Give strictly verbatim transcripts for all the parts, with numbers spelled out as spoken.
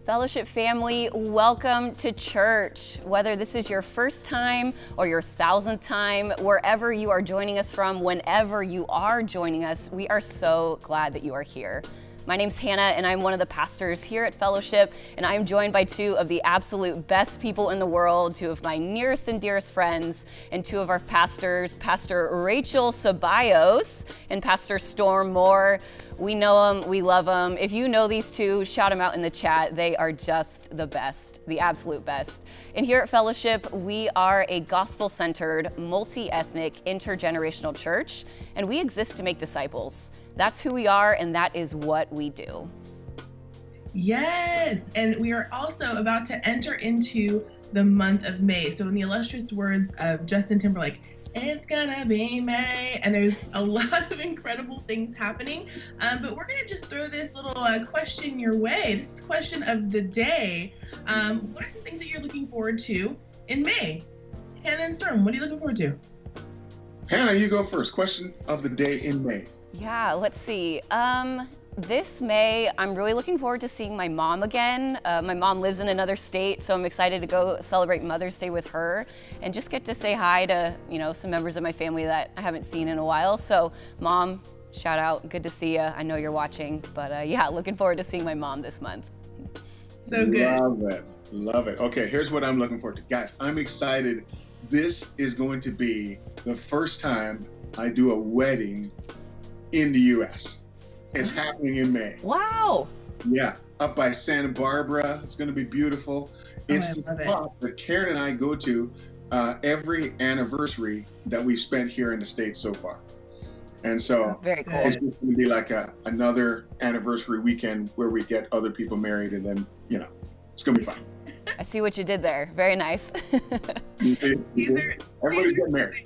Fellowship family, welcome to church. Whether this is your first time or your thousandth time, wherever you are joining us from, whenever you are joining us, we are so glad that you are here. My name's Hannah, and I'm one of the pastors here at Fellowship, and I'm joined by two of the absolute best people in the world, two of my nearest and dearest friends, and two of our pastors, Pastor Rachel Ceballos and Pastor Storm Moore. We know them, we love them. If you know these two, shout them out in the chat. They are just the best, the absolute best. And here at Fellowship, we are a gospel-centered, multi-ethnic, intergenerational church, and we exist to make disciples. That's who we are, and that is what we do. Yes, and we are also about to enter into the month of May. So in the illustrious words of Justin Timberlake, it's gonna be May, and there's a lot of incredible things happening. Um, but we're gonna just throw this little uh, question your way. This is question of the day. Um, what are some things that you're looking forward to in May? Hannah and Storm, what are you looking forward to? Hannah, you go first. Question of the day in May. Yeah, let's see. Um, this May, I'm really looking forward to seeing my mom again. Uh, my mom lives in another state, so I'm excited to go celebrate Mother's Day with her and just get to say hi to, you know, some members of my family that I haven't seen in a while. So, Mom, shout out, good to see you. I know you're watching, but uh, yeah, looking forward to seeing my mom this month. So good. Love it, love it. Okay, here's what I'm looking forward to. Guys, I'm excited. This is going to be the first time I do a wedding in the U S It's happening in May. Wow. Yeah, up by Santa Barbara. It's going to be beautiful. It's Oh, I love the it. spot that Karen and I go to uh, every anniversary that we've spent here in the States so far. And so Very cool. it's just going to be like a, another anniversary weekend where we get other people married, and then, you know, it's going to be fun. I see what you did there. Very nice. These are, Everybody's these are getting married.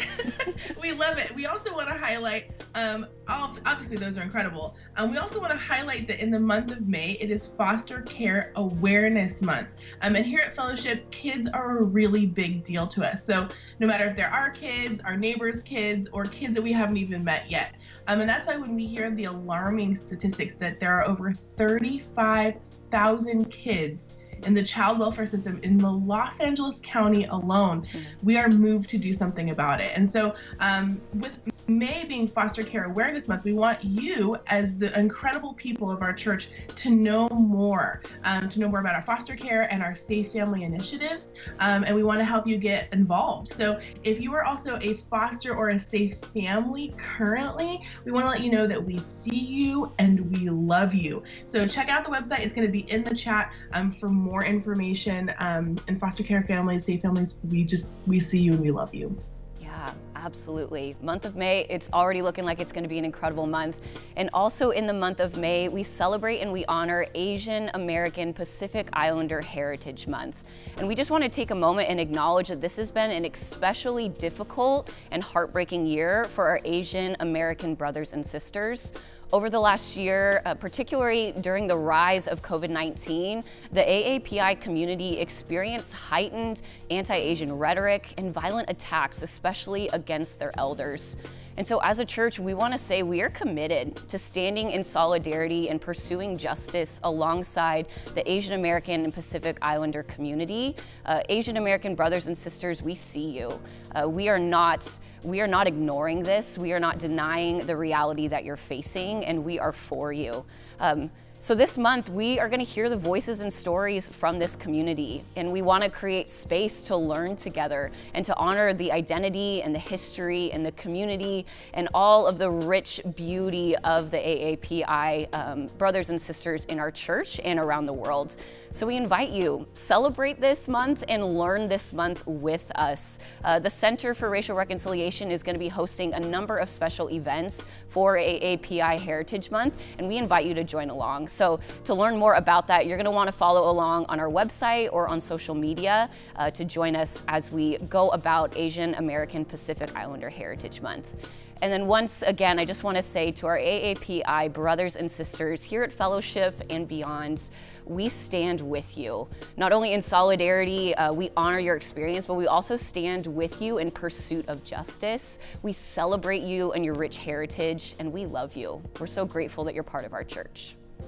We love it. We also want to highlight, um, all, obviously those are incredible. Um, we also want to highlight that in the month of May, it is Foster Care Awareness Month. Um, and here at Fellowship, kids are a really big deal to us. So no matter if they're our kids, our neighbors' kids, or kids that we haven't even met yet. Um, and that's why when we hear the alarming statistics that there are over thirty-five thousand kids in the child welfare system in the Los Angeles County alone, we are moved to do something about it. And so um, with May being Foster Care Awareness Month, we want you as the incredible people of our church to know more, um, to know more about our foster care and our safe family initiatives. Um, and we want to help you get involved. So if you are also a foster or a safe family currently, we want to let you know that we see you and we love you. So check out the website. It's going to be in the chat um, for more more information. Um, and foster care families, safe families, we just, we see you and we love you. Yeah, absolutely. Month of May, it's already looking like it's going to be an incredible month. And also in the month of May, we celebrate and we honor Asian American Pacific Islander Heritage Month. And we just want to take a moment and acknowledge that this has been an especially difficult and heartbreaking year for our Asian American brothers and sisters. Over the last year, uh, particularly during the rise of COVID nineteen, the A A P I community experienced heightened anti-Asian rhetoric and violent attacks, especially against their elders. And so as a church, we want to say we are committed to standing in solidarity and pursuing justice alongside the Asian American and Pacific Islander community. Uh, Asian American brothers and sisters, we see you. Uh, we are not, we are not ignoring this. We are not denying the reality that you're facing, and we are for you. Um, So this month, we are going to hear the voices and stories from this community, and we want to create space to learn together and to honor the identity and the history and the community and all of the rich beauty of the A A P I um, brothers and sisters in our church and around the world. So we invite you, celebrate this month and learn this month with us. Uh, the Center for Racial Reconciliation is going to be hosting a number of special events for A A P I Heritage Month, and we invite you to join along. So to learn more about that, you're going to want to follow along on our website or on social media uh, to join us as we go about Asian American Pacific Islander Heritage Month. And then once again, I just want to say to our A A P I brothers and sisters here at Fellowship and beyond, we stand with you. Not only in solidarity, uh, we honor your experience, but we also stand with you in pursuit of justice. We celebrate you and your rich heritage, and we love you. We're so grateful that you're part of our church.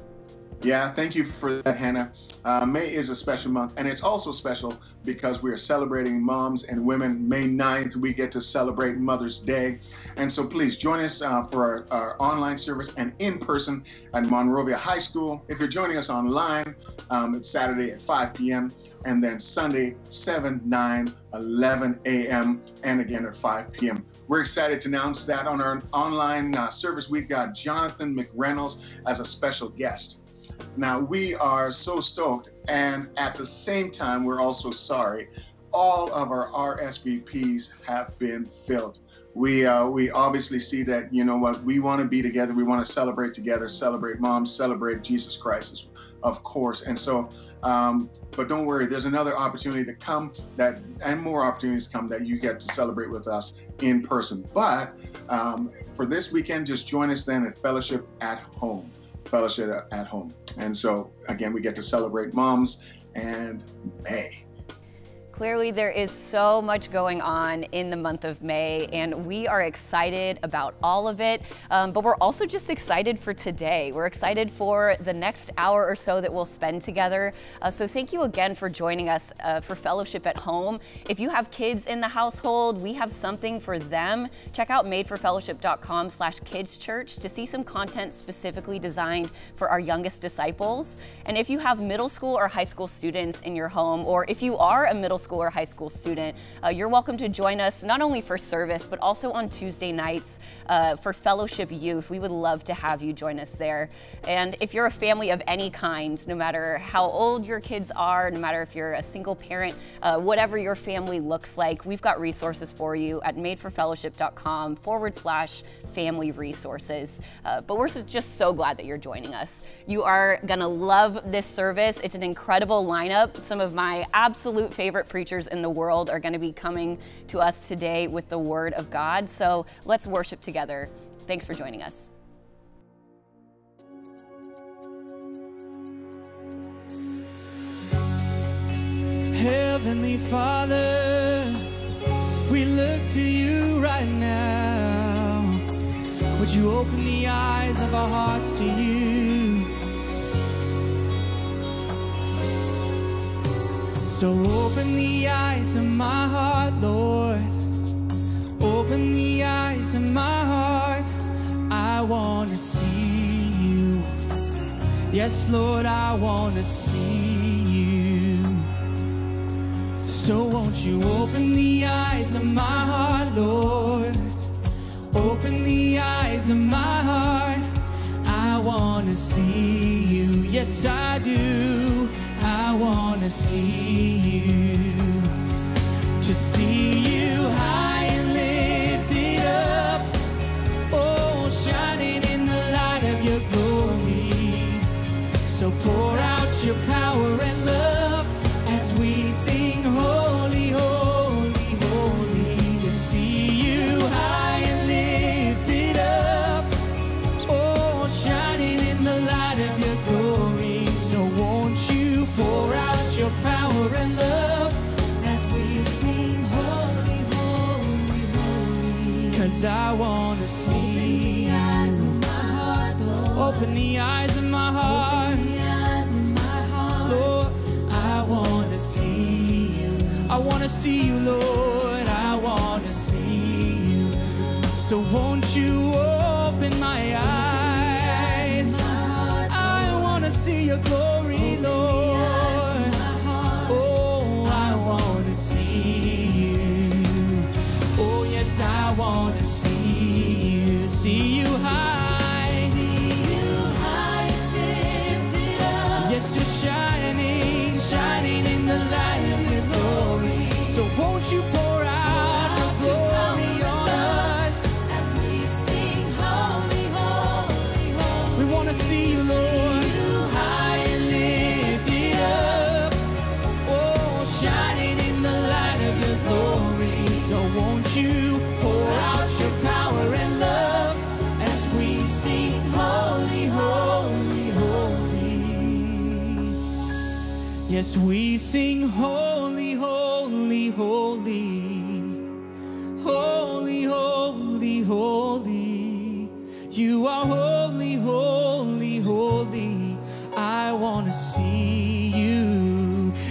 Yeah, thank you for that, Hannah. Uh, May is a special month, and it's also special because we are celebrating moms and women. May ninth, we get to celebrate Mother's Day. And so please join us uh, for our, our online service and in person at Monrovia High School. If you're joining us online, um, it's Saturday at five p m and then Sunday, seven, nine, eleven a m and again at five p m We're excited to announce that on our online uh, service, we've got Jonathan McReynolds as a special guest. Now, we are so stoked, and at the same time, we're also sorry. All of our R S V Ps have been filled. We uh, we obviously see that, you know what, we want to be together. We want to celebrate together, celebrate moms, celebrate Jesus Christ, of course. And so, um, but don't worry, there's another opportunity to come that, and more opportunities to come that you get to celebrate with us in person. But um, for this weekend, just join us then at Fellowship at Home. Fellowship at Home. And so again, we get to celebrate moms and May. Clearly, there is so much going on in the month of May, and we are excited about all of it. Um, but we're also just excited for today. We're excited for the next hour or so that we'll spend together. Uh, so thank you again for joining us uh, for Fellowship at Home. If you have kids in the household, we have something for them. Check out made for fellowship dot com slash kids church to see some content specifically designed for our youngest disciples. And if you have middle school or high school students in your home, or if you are a middle school or high school student, uh, you're welcome to join us not only for service, but also on Tuesday nights uh, for Fellowship Youth. We would love to have you join us there. And if you're a family of any kind, no matter how old your kids are, no matter if you're a single parent, uh, whatever your family looks like, we've got resources for you at made for fellowship dot com forward slash family resources. Uh, but we're just so glad that you're joining us. You are gonna love this service. It's an incredible lineup. Some of my absolute favorite preachers in the world are going to be coming to us today with the Word of God. So let's worship together. Thanks for joining us. Heavenly Father, we look to you right now. Would you open the eyes of our hearts to you? So open the eyes of my heart, Lord. Open the eyes of my heart. I want to see you. Yes, Lord, I want to see you. So won't you open the eyes of my heart, Lord. Open the eyes of my heart. I want to see you. Yes, I do. I want to see you, to see you high and lifted up, oh, shining in the light of your glory. So pour out your power and love as we sing holy, holy, holy. To see you high and lifted up, oh, shining in the light of your glory. So won't you pour out your power and love as we sing holy, holy, holy. Cause I want to see you. Open the eyes of my heart, Lord. I want to see you. I want to see you, Lord. I want to see you. So won't you open my eyes? I want to see your glory, Lord. Oh, I want to see you. Oh, yes, I want to see you. See you high. See you high and lifted up. Yes, you're shining, shining in the light of your glory. So won't you pour out your glory on us as we sing holy, holy, holy. We want to see you, Lord. So won't you pour out your power and love as we sing holy, holy, holy. Yes, we sing holy, holy, holy. Holy, holy, holy. You are holy, holy, holy. I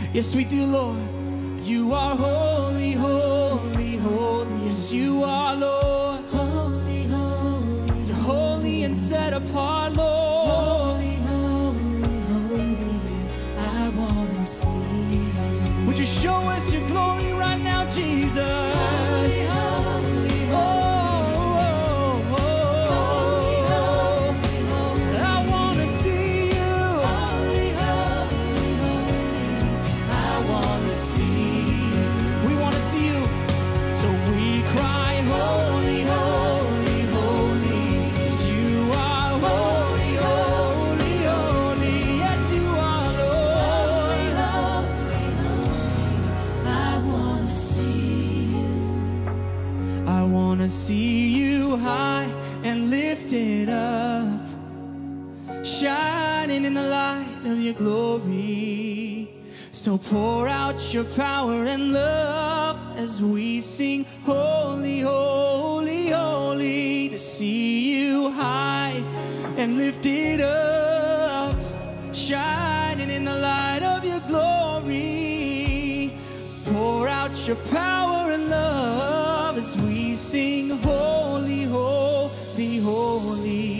Yes, we do, Lord. You are holy, holy, holy. Yes, you are, Lord. Holy, holy, You're holy and set apart, Lord. holy, holy, holy. I wanna see you. Would you show us your glory right now, Jesus? Holy, holy, Oh, oh, oh, holy, holy, holy. I wanna see you. Holy, holy, holy. I wanna see you. We wanna see you. So we cry, holy, holy, holy. Yes, you are holy, holy, holy. Yes, you are, Holy, Lord. holy, holy. I wanna see you. I wanna see you high and lifted up, shining in the light of your glory. So pour out your power and love as we sing, holy, holy, holy. To see you high and lifted up, shining in the light of your glory. Pour out your power and love as we sing, holy, holy, holy.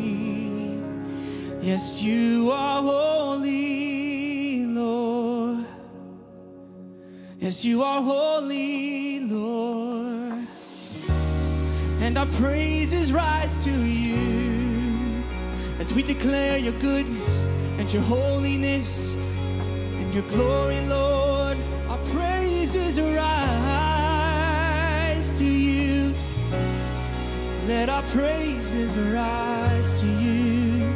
Yes, you are holy, Lord. Yes, you are holy, Lord. And our praises rise to you as we declare your goodness and your holiness and your glory, Lord. Our praises rise to you. Let our praises rise to you.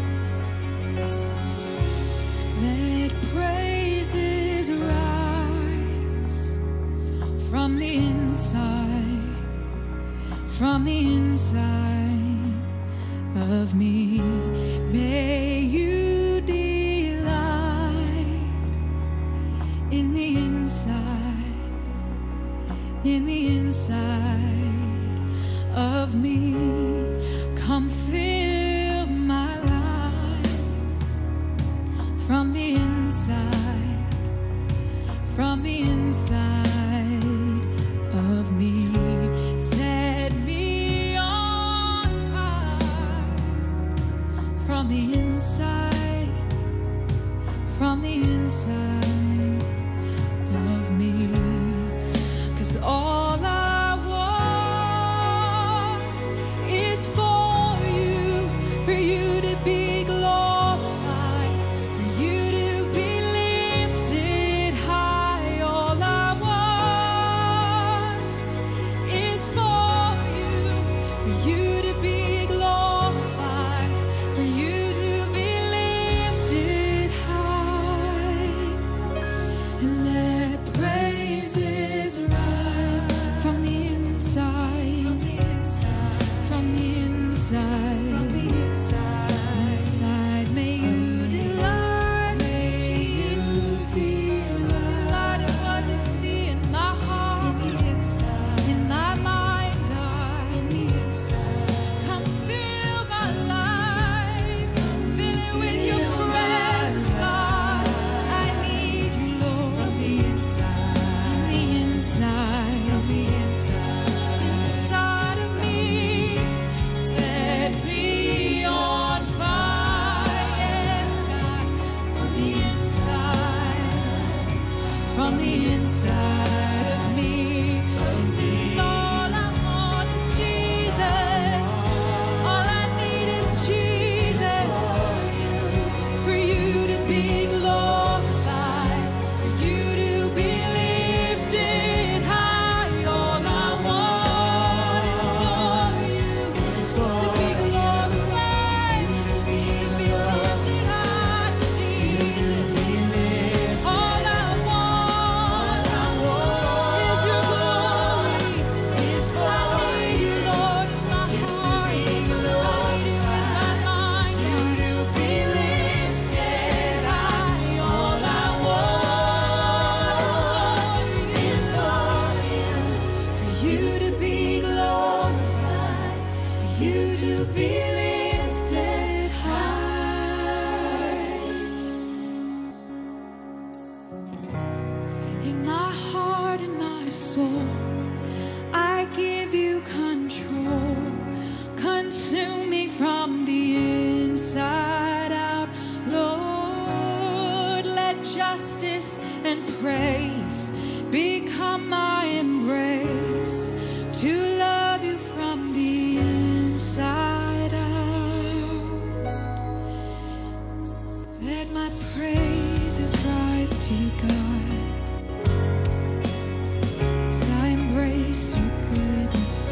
Let praises rise from the inside, from the inside of me. May you delight in the inside, in the inside of me. Come fill my life from the inside, from the inside of me. Set me on fire from the inside, from the inside of me. 'Cause all I want is for you, for you to be glorified, for you to be lifted high. All I want is for you, for you to be glorified, for you to be lifted high. soul. I give you control. Consume me from the inside out. Lord, let justice and praise become my embrace, to love you from the inside out. Let my praises rise to you, God, as I embrace your goodness.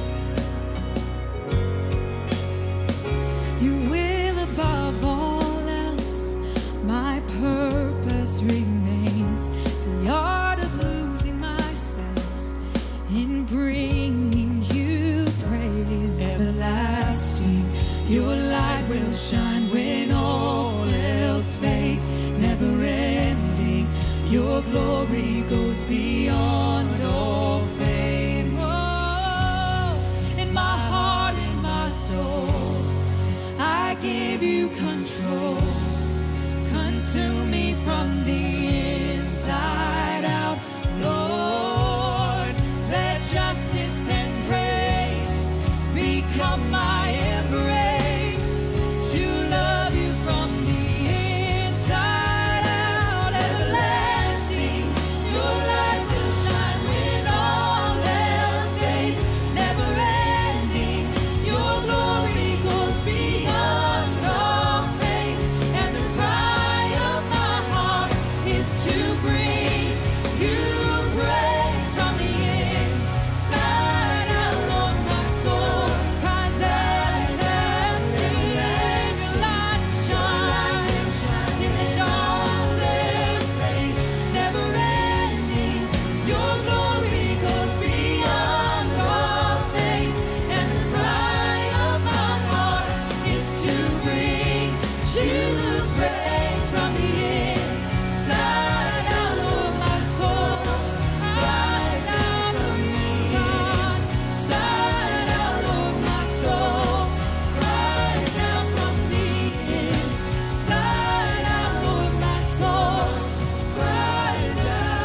Your will above all else, my purpose remains. The art of losing myself in bringing you praise. Everlasting, your light will shine when all else fades. Never ending, your glory goes beyond all fame. Oh, in my heart, in my soul, I give you control. Consume me from the inside out. Lord, let justice and praise become my embrace, to love you from the inside out. Everlasting, your light will shine when all else fades. Never ending, your glory goes beyond all fame. And the cry of my heart is to bring you praise from the inside out. Lord, my soul cries out, let your light shine in the darkness. Never ending, your glory goes beyond all fame. And the cry of my heart is to bring Jesus praise from the inside out. Lord, my soul cries out for you, God. Side out, Lord, my soul cries out from the inside out. Lord, my soul cries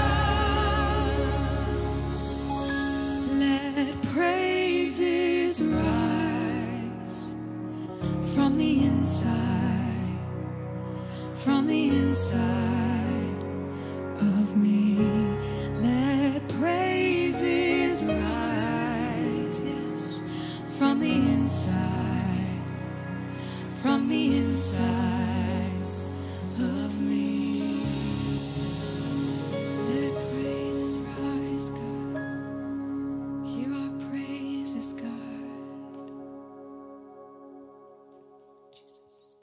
out. Let praises rise from the inside, from the inside of me. Let praises rise, yes, from the inside, from the inside of me. Let praises rise, God. Hear our praises, God. Jesus.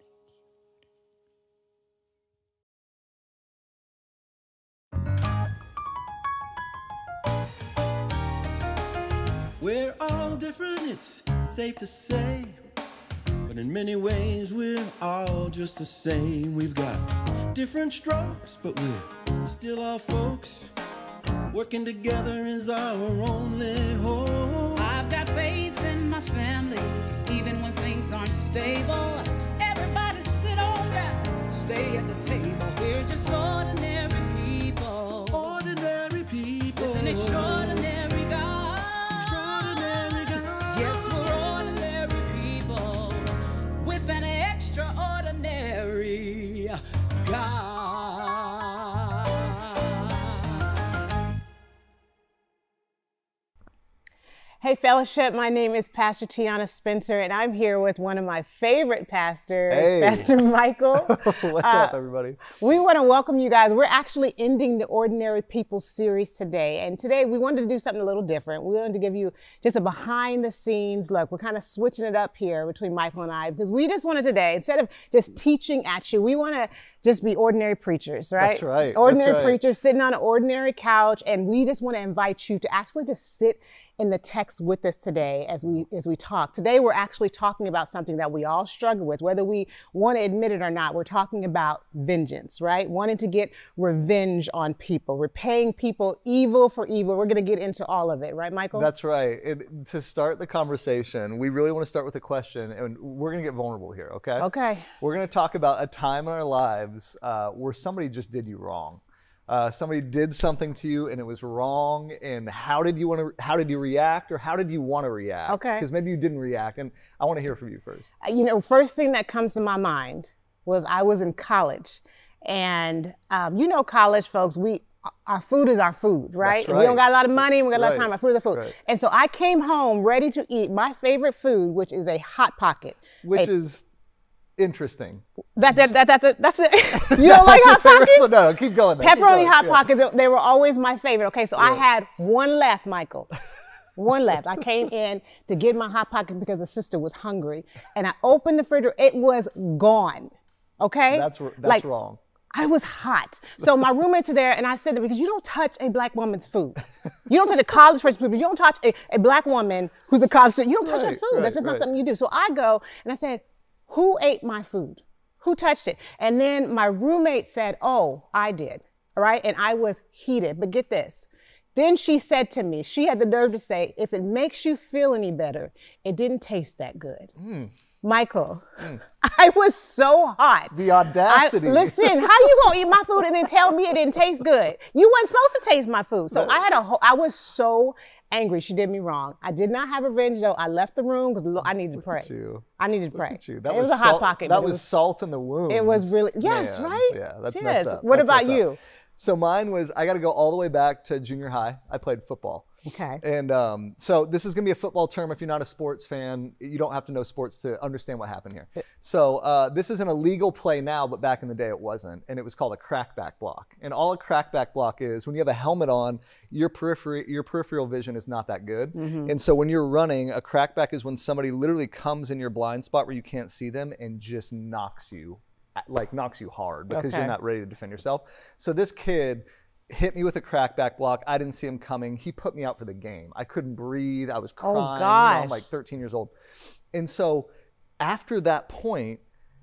We're all different, it's safe to say, but in many ways we're all just the same. We've got different strokes, but we're still all folks. Working together is our only hope. I've got faith in my family, even when things aren't stable. Everybody sit on down, stay at the table. We're just ordinary people, Ordinary people. with an extraordinary God. Extraordinary God. Yes, we're ordinary people, with an extraordinary God. Hey Fellowship, my name is Pastor Tiana Spencer, and I'm here with one of my favorite pastors, Hey. Pastor Michael. What's Uh, up, everybody? We want to welcome you guys. We're actually ending the Ordinary People series today, and today we wanted to do something a little different. We wanted to give you just a behind the scenes look. We're kind of switching it up here between Michael and I, because we just wanted today, instead of just teaching at you, we want to just be ordinary preachers, right? That's right. Ordinary That's right. preachers sitting on an ordinary couch, and we just want to invite you to actually just sit in the text with us today as we as we talk. Today we're actually talking about something that we all struggle with, whether we want to admit it or not. We're talking about vengeance, right? Wanting to get revenge on people, repaying people evil for evil. We're going to get into all of it, right, Michael? That's right. It, to start the conversation, we really want to start with a question, and we're going to get vulnerable here, okay? Okay. We're going to talk about a time in our lives uh, where somebody just did you wrong. Uh, somebody did something to you and it was wrong, and how did you want to? How did you react, or how did you want to react? Okay. Because maybe you didn't react, and I want to hear from you first. You know, first thing that comes to my mind was I was in college, and um, you know, college folks, we our food is our food, right? That's And right. we don't got a lot of money, we got a lot Right. of time. Our food is our food. Right. And so I came home ready to eat my favorite food, which is a Hot Pocket. Which A- is interesting. That that that, that, that that's it. You don't like That's your Hot favorite Pockets? food? No, keep going. Then. Keep Pepperoni going. Hot Yeah. Pockets, they were always my favorite. Okay, so I Yeah. had one left, Michael. One left. I came in to get my Hot Pocket because the sister was hungry, and I opened the refrigerator. It was gone. Okay. That's that's Like, wrong. I was hot. So my roommates are there, and I said, because you don't touch a black woman's food. You don't touch a college person's food, but you don't touch a, a black woman who's a college student. You don't touch Right, her food. right, That's just right. not something you do. So I go, and I said, who ate my food? Who touched it? And then my roommate said, oh, I did. All right. And I was heated. But get this. Then she said to me, she had the nerve to say, if it makes you feel any better, it didn't taste that good. Mm. Michael, mm. I was so hot. The audacity. I, listen, how you gonna eat my food and then tell me it didn't taste good? You wasn't supposed to taste my food. So I had a whole, I was so angry. She did me wrong. I did not have revenge though. I left the room because I needed to pray. You. I needed to pray. You. That it was, was a Hot salt, Pocket. That but was, it was salt in the wound. It was really, yes, Man. right? Yeah, that's yes. messed up. What That's about messed you? Up. So mine was, I got to go all the way back to junior high. I played football. Okay. And um, so this is going to be a football term. If you're not a sports fan, you don't have to know sports to understand what happened here. So uh, this is an illegal play now, but back in the day it wasn't. And it was called a crackback block. And all a crackback block is, when you have a helmet on, your periphery, your peripheral vision is not that good. Mm-hmm. And so when you're running, a crackback is when somebody literally comes in your blind spot where you can't see them and just knocks you, like knocks you hard because Okay. you're not ready to defend yourself. So this kid hit me with a crackback block. I didn't see him coming. He put me out for the game. I couldn't breathe. I was crying. Oh, You know, gosh. I'm like thirteen years old. And so after that point,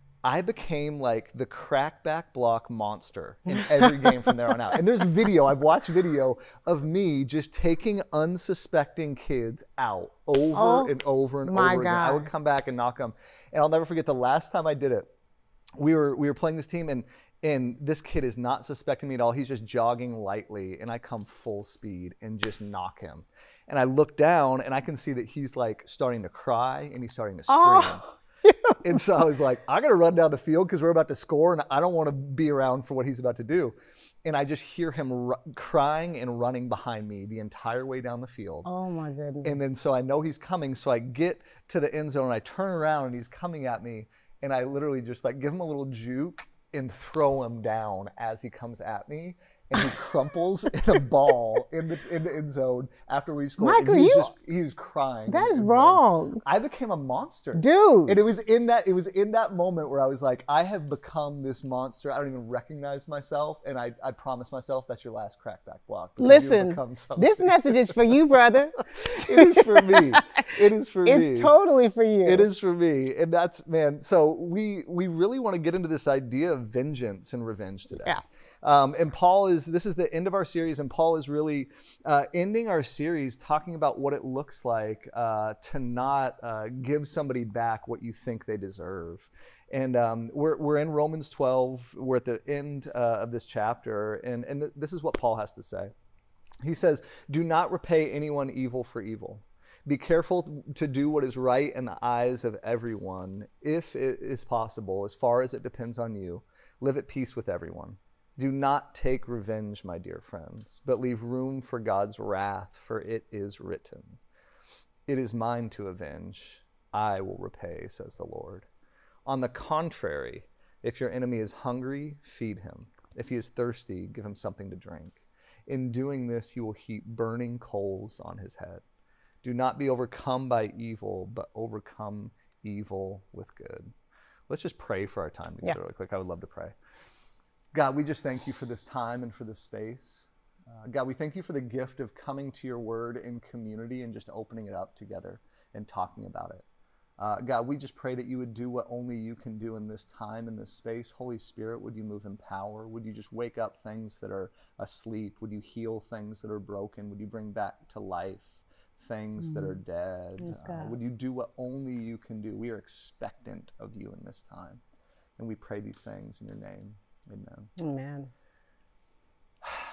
I became like the crackback block monster in every game from there on out. And there's video, I've watched video of me just taking unsuspecting kids out over Oh, and over and my over again. I would God. come back and knock them. And I'll never forget the last time I did it. We were we were playing this team, and and this kid is not suspecting me at all. He's just jogging lightly, and I come full speed and just knock him. And I look down, and I can see that he's like starting to cry, and he's starting to scream. Oh. And so I was like, I gotta run down the field because we're about to score, and I don't want to be around for what he's about to do. And I just hear him ru- crying and running behind me the entire way down the field. Oh my goodness. And then so I know he's coming, so I get to the end zone, and I turn around, and he's coming at me, and I literally just like give him a little juke and throw him down as he comes at me, and he crumples in a ball in the in the end zone after we scored. Michael, and he's you- just he was crying. in That the is end zone. wrong. I became a monster. Dude. And it was in that it was in that moment where I was like, I have become this monster. I don't even recognize myself, and I, I promised myself that's your last crackback block. because you have Listen, become something. this message is for you, brother. It is for me. It is for me. It's totally for you. It is for me. And that's, man, so we we really want to get into this idea of vengeance and revenge today. Yeah. Um, and Paul is, this is the end of our series, and Paul is really uh, ending our series talking about what it looks like uh, to not uh, give somebody back what you think they deserve. And um, we're, we're in Romans twelve. We're at the end uh, of this chapter, and, and th- this is what Paul has to say. He says, do not repay anyone evil for evil. Be careful to do what is right in the eyes of everyone, if it is possible, as far as it depends on you. Live at peace with everyone. Do not take revenge, my dear friends, but leave room for God's wrath, for it is written, it is mine to avenge. I will repay, says the Lord. On the contrary, if your enemy is hungry, feed him. If he is thirsty, give him something to drink. In doing this, you will heap burning coals on his head. Do not be overcome by evil, but overcome evil with good. Let's just pray for our time together Yeah. really quick. I would love to pray. God, we just thank you for this time and for this space. Uh, God, we thank you for the gift of coming to your word in community and just opening it up together and talking about it. Uh, God, we just pray that you would do what only you can do in this time, in this space. Holy Spirit, would you move in power? Would you just wake up things that are asleep? Would you heal things that are broken? Would you bring back to life things mm. that are dead? Yes, uh, would you do what only you can do? We are expectant of you in this time. And we pray these things in your name. Amen. Amen.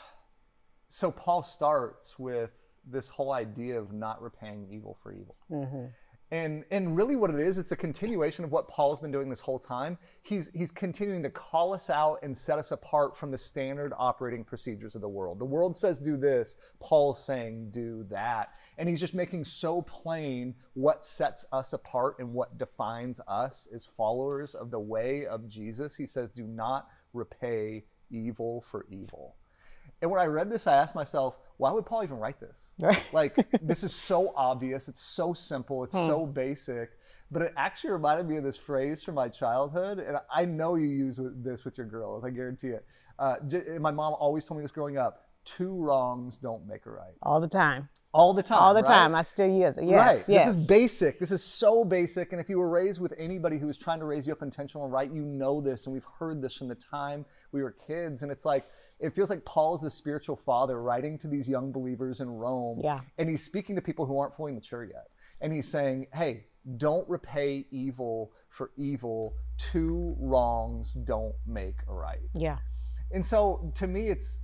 so Paul starts with this whole idea of not repaying evil for evil. Mm-hmm. And and really what it is, it's a continuation of what Paul's been doing this whole time. He's he's continuing to call us out and set us apart from the standard operating procedures of the world. The world says do this, Paul's saying do that. And he's just making so plain what sets us apart and what defines us as followers of the way of Jesus. He says do not repay evil for evil. And when I read this, I asked myself, why would Paul even write this? Like, this is so obvious. It's so simple. It's hmm. so basic. But it actually reminded me of this phrase from my childhood. And I know you use this with your girls. I guarantee it. Uh, my mom always told me this growing up. Two wrongs don't make a right. All the time. All the time. All the right? time. I still use it. Yes. Right. Yes. This is basic. This is so basic. And if you were raised with anybody who was trying to raise you up intentional and right, you know this. And we've heard this from the time we were kids. And it's like, it feels like Paul's the spiritual father writing to these young believers in Rome. Yeah. And he's speaking to people who aren't fully mature yet. And he's saying, hey, don't repay evil for evil. Two wrongs don't make a right. Yeah. And so to me, it's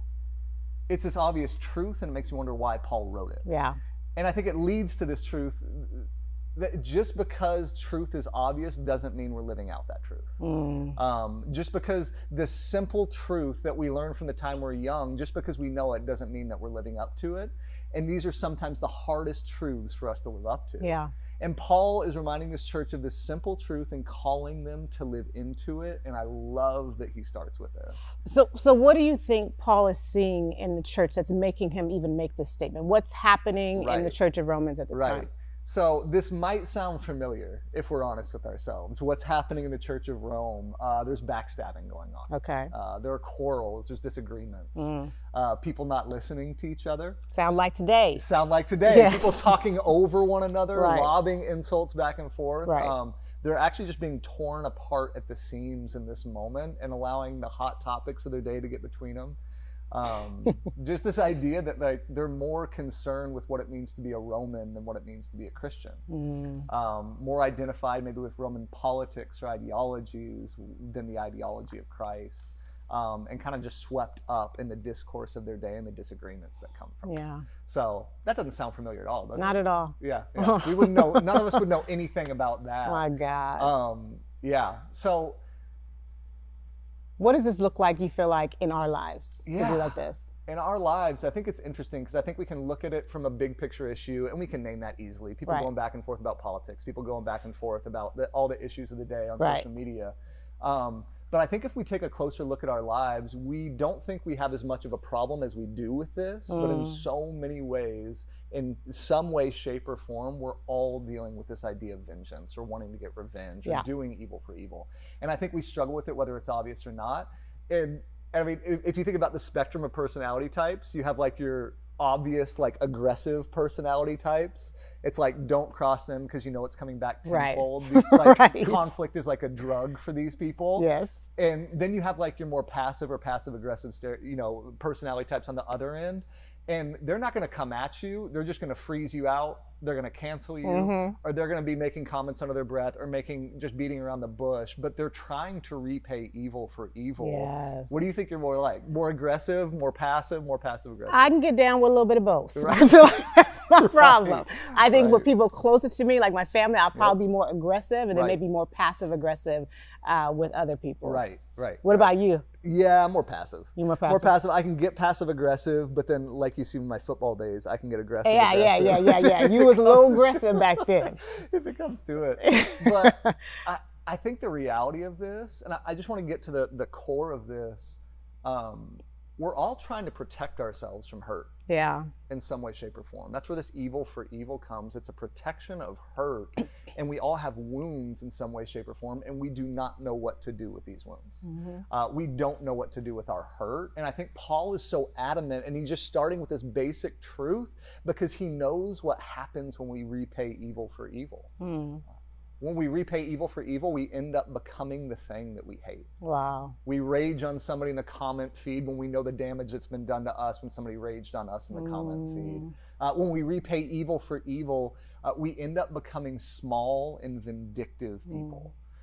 it's this obvious truth, and it makes me wonder why Paul wrote it. Yeah. And I think it leads to this truth that just because truth is obvious doesn't mean we're living out that truth. Mm. Um, just because the simple truth that we learn from the time we're young, just because we know it doesn't mean that we're living up to it. And these are sometimes the hardest truths for us to live up to. Yeah. And Paul is reminding this church of this simple truth and calling them to live into it. And I love that he starts with it. So, so what do you think Paul is seeing in the church that's making him even make this statement? What's happening right. in the church of Romans at this right. time? So this might sound familiar if we're honest with ourselves. What's happening in the Church of Rome? Uh, there's backstabbing going on. Okay. Uh, there are quarrels. There's disagreements. Mm. Uh, people not listening to each other. Sound like today. Sound like today. Yes. People talking over one another, right. lobbing insults back and forth. Right. Um, they're actually just being torn apart at the seams in this moment and allowing the hot topics of their day to get between them. Um, just this idea that like they're more concerned with what it means to be a Roman than what it means to be a Christian. Mm. Um, more identified maybe with Roman politics or ideologies than the ideology of Christ, um, and kind of just swept up in the discourse of their day and the disagreements that come from yeah. it. So that doesn't sound familiar at all, does Not it? at all. Yeah, yeah. We wouldn't know. None of us would know anything about that. My God. Um, yeah. So. What does this look like, you feel like, in our lives yeah. to do like this? In our lives, I think it's interesting because I think we can look at it from a big picture issue and we can name that easily. People right. going back and forth about politics, people going back and forth about the, all the issues of the day on right. social media. Um, but I think if we take a closer look at our lives, we don't think we have as much of a problem as we do with this, mm. but in so many ways, in some way, shape, or form, we're all dealing with this idea of vengeance or wanting to get revenge or yeah. doing evil for evil. And I think we struggle with it whether it's obvious or not. And I mean, if you think about the spectrum of personality types, you have like your obvious, like aggressive personality types. It's like, don't cross them because you know it's coming back tenfold. Right. These, like, right. conflict is like a drug for these people. Yes. And then you have like your more passive or passive aggressive, you know, personality types on the other end. And they're not going to come at you. They're just going to freeze you out. They're going to cancel you, mm-hmm. or they're going to be making comments under their breath or making just beating around the bush. But they're trying to repay evil for evil. Yes. What do you think you're more like? More aggressive, more passive, more passive aggressive? I can get down with a little bit of both. Right. I feel like that's my problem. Right. I think right. with people closest to me, like my family, I'll probably yep. be more aggressive, and then right. maybe more passive aggressive uh, with other people. Right. Right. What right. about you? Yeah, I'm more passive. You're more passive. More passive. I can get passive aggressive, but then, like you see in my football days, I can get aggressive. Yeah, aggressive. yeah, yeah, yeah, yeah. You was a little aggressive back then. If it comes to it, but I, I think the reality of this, and I, I just want to get to the the core of this. Um, we're all trying to protect ourselves from hurt. Yeah. In some way, shape, or form. That's where this evil for evil comes. It's a protection of hurt, and we all have wounds in some way, shape, or form, and we do not know what to do with these wounds. Mm-hmm. Uh, we don't know what to do with our hurt, and I think Paul is so adamant, and he's just starting with this basic truth because he knows what happens when we repay evil for evil. Mm. When we repay evil for evil, we end up becoming the thing that we hate. Wow. We rage on somebody in the comment feed when we know the damage that's been done to us when somebody raged on us in the mm. comment feed. Uh, when we repay evil for evil, uh, we end up becoming small and vindictive people.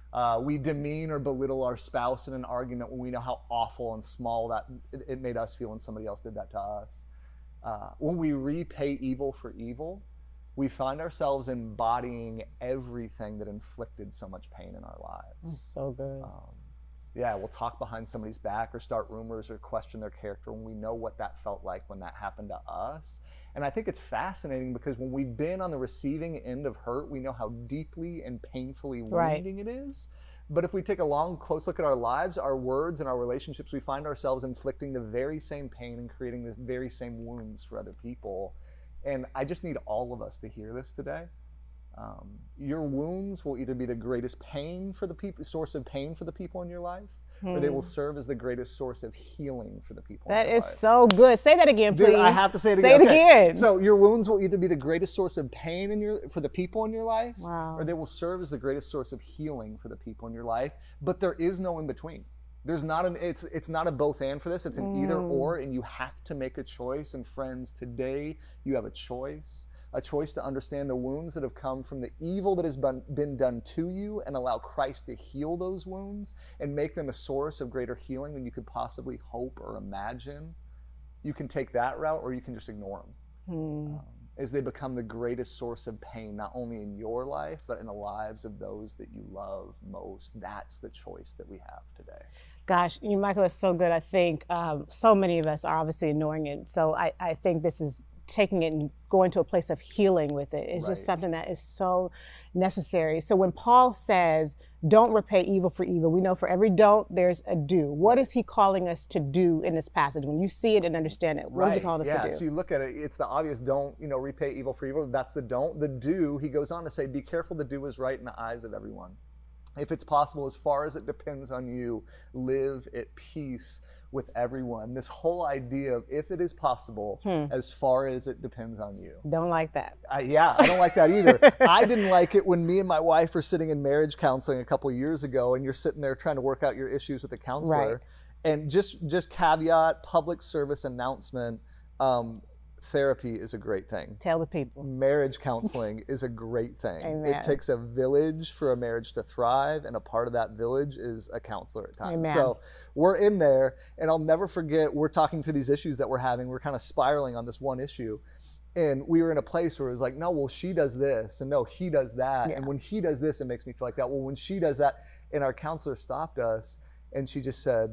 Uh, we demean or belittle our spouse in an argument when we know how awful and small that it, it made us feel when somebody else did that to us. Uh, when we repay evil for evil, we find ourselves embodying everything that inflicted so much pain in our lives. That's so good. Um, yeah, we'll talk behind somebody's back or start rumors or question their character when we know what that felt like when that happened to us. And I think it's fascinating because when we've been on the receiving end of hurt, we know how deeply and painfully wounding right. it is. But if we take a long, close look at our lives, our words and our relationships, we find ourselves inflicting the very same pain and creating the very same wounds for other people. And I just need all of us to hear this today. Um, your wounds will either be the greatest pain for the people, source of pain for the people in your life, hmm. or they will serve as the greatest source of healing for the people that in your life. life. Is so good. Say that again, please. Dude, I have to say it say again. Say okay. it again. So your wounds will either be the greatest source of pain in your for the people in your life, wow. or they will serve as the greatest source of healing for the people in your life. But there is no in between. There's not an it's it's not a both and for this. It's an mm. either or, and you have to make a choice. And friends, today you have a choice. A choice to understand the wounds that have come from the evil that has been, been done to you and allow Christ to heal those wounds and make them a source of greater healing than you could possibly hope or imagine. You can take that route or you can just ignore them. Hmm. Um, as they become the greatest source of pain, not only in your life, but in the lives of those that you love most. That's the choice that we have today. Gosh, you, Michael, that's so good. I think um, so many of us are obviously ignoring it. So I, I think this is taking it and going to a place of healing with it is right. just something that is so necessary. So when Paul says, don't repay evil for evil, we know for every don't, there's a do. What is he calling us to do in this passage? When you see it and understand it, what right. is he calling us yeah. to do? So you look at it, it's the obvious don't, you know, repay evil for evil. That's the don't. The do, he goes on to say, be careful to do what is right in the eyes of everyone. If it's possible, as far as it depends on you, live at peace with everyone. This whole idea of if it is possible, hmm. as far as it depends on you. Don't like that. I, yeah, I don't like that either. I didn't like it when me and my wife were sitting in marriage counseling a couple of years ago, and you're sitting there trying to work out your issues with a counselor. Right. And just, just caveat, public service announcement, um, therapy is a great thing. Tell the people. Marriage counseling is a great thing. Amen. It takes a village for a marriage to thrive, and a part of that village is a counselor at times. Amen. So we're in there, and I'll never forget, we're talking to these issues that we're having. We're kind of spiraling on this one issue. And we were in a place where it was like, no, well, she does this, and no, he does that. Yeah. And when he does this, it makes me feel like that. Well, when she does that, and our counselor stopped us, and she just said,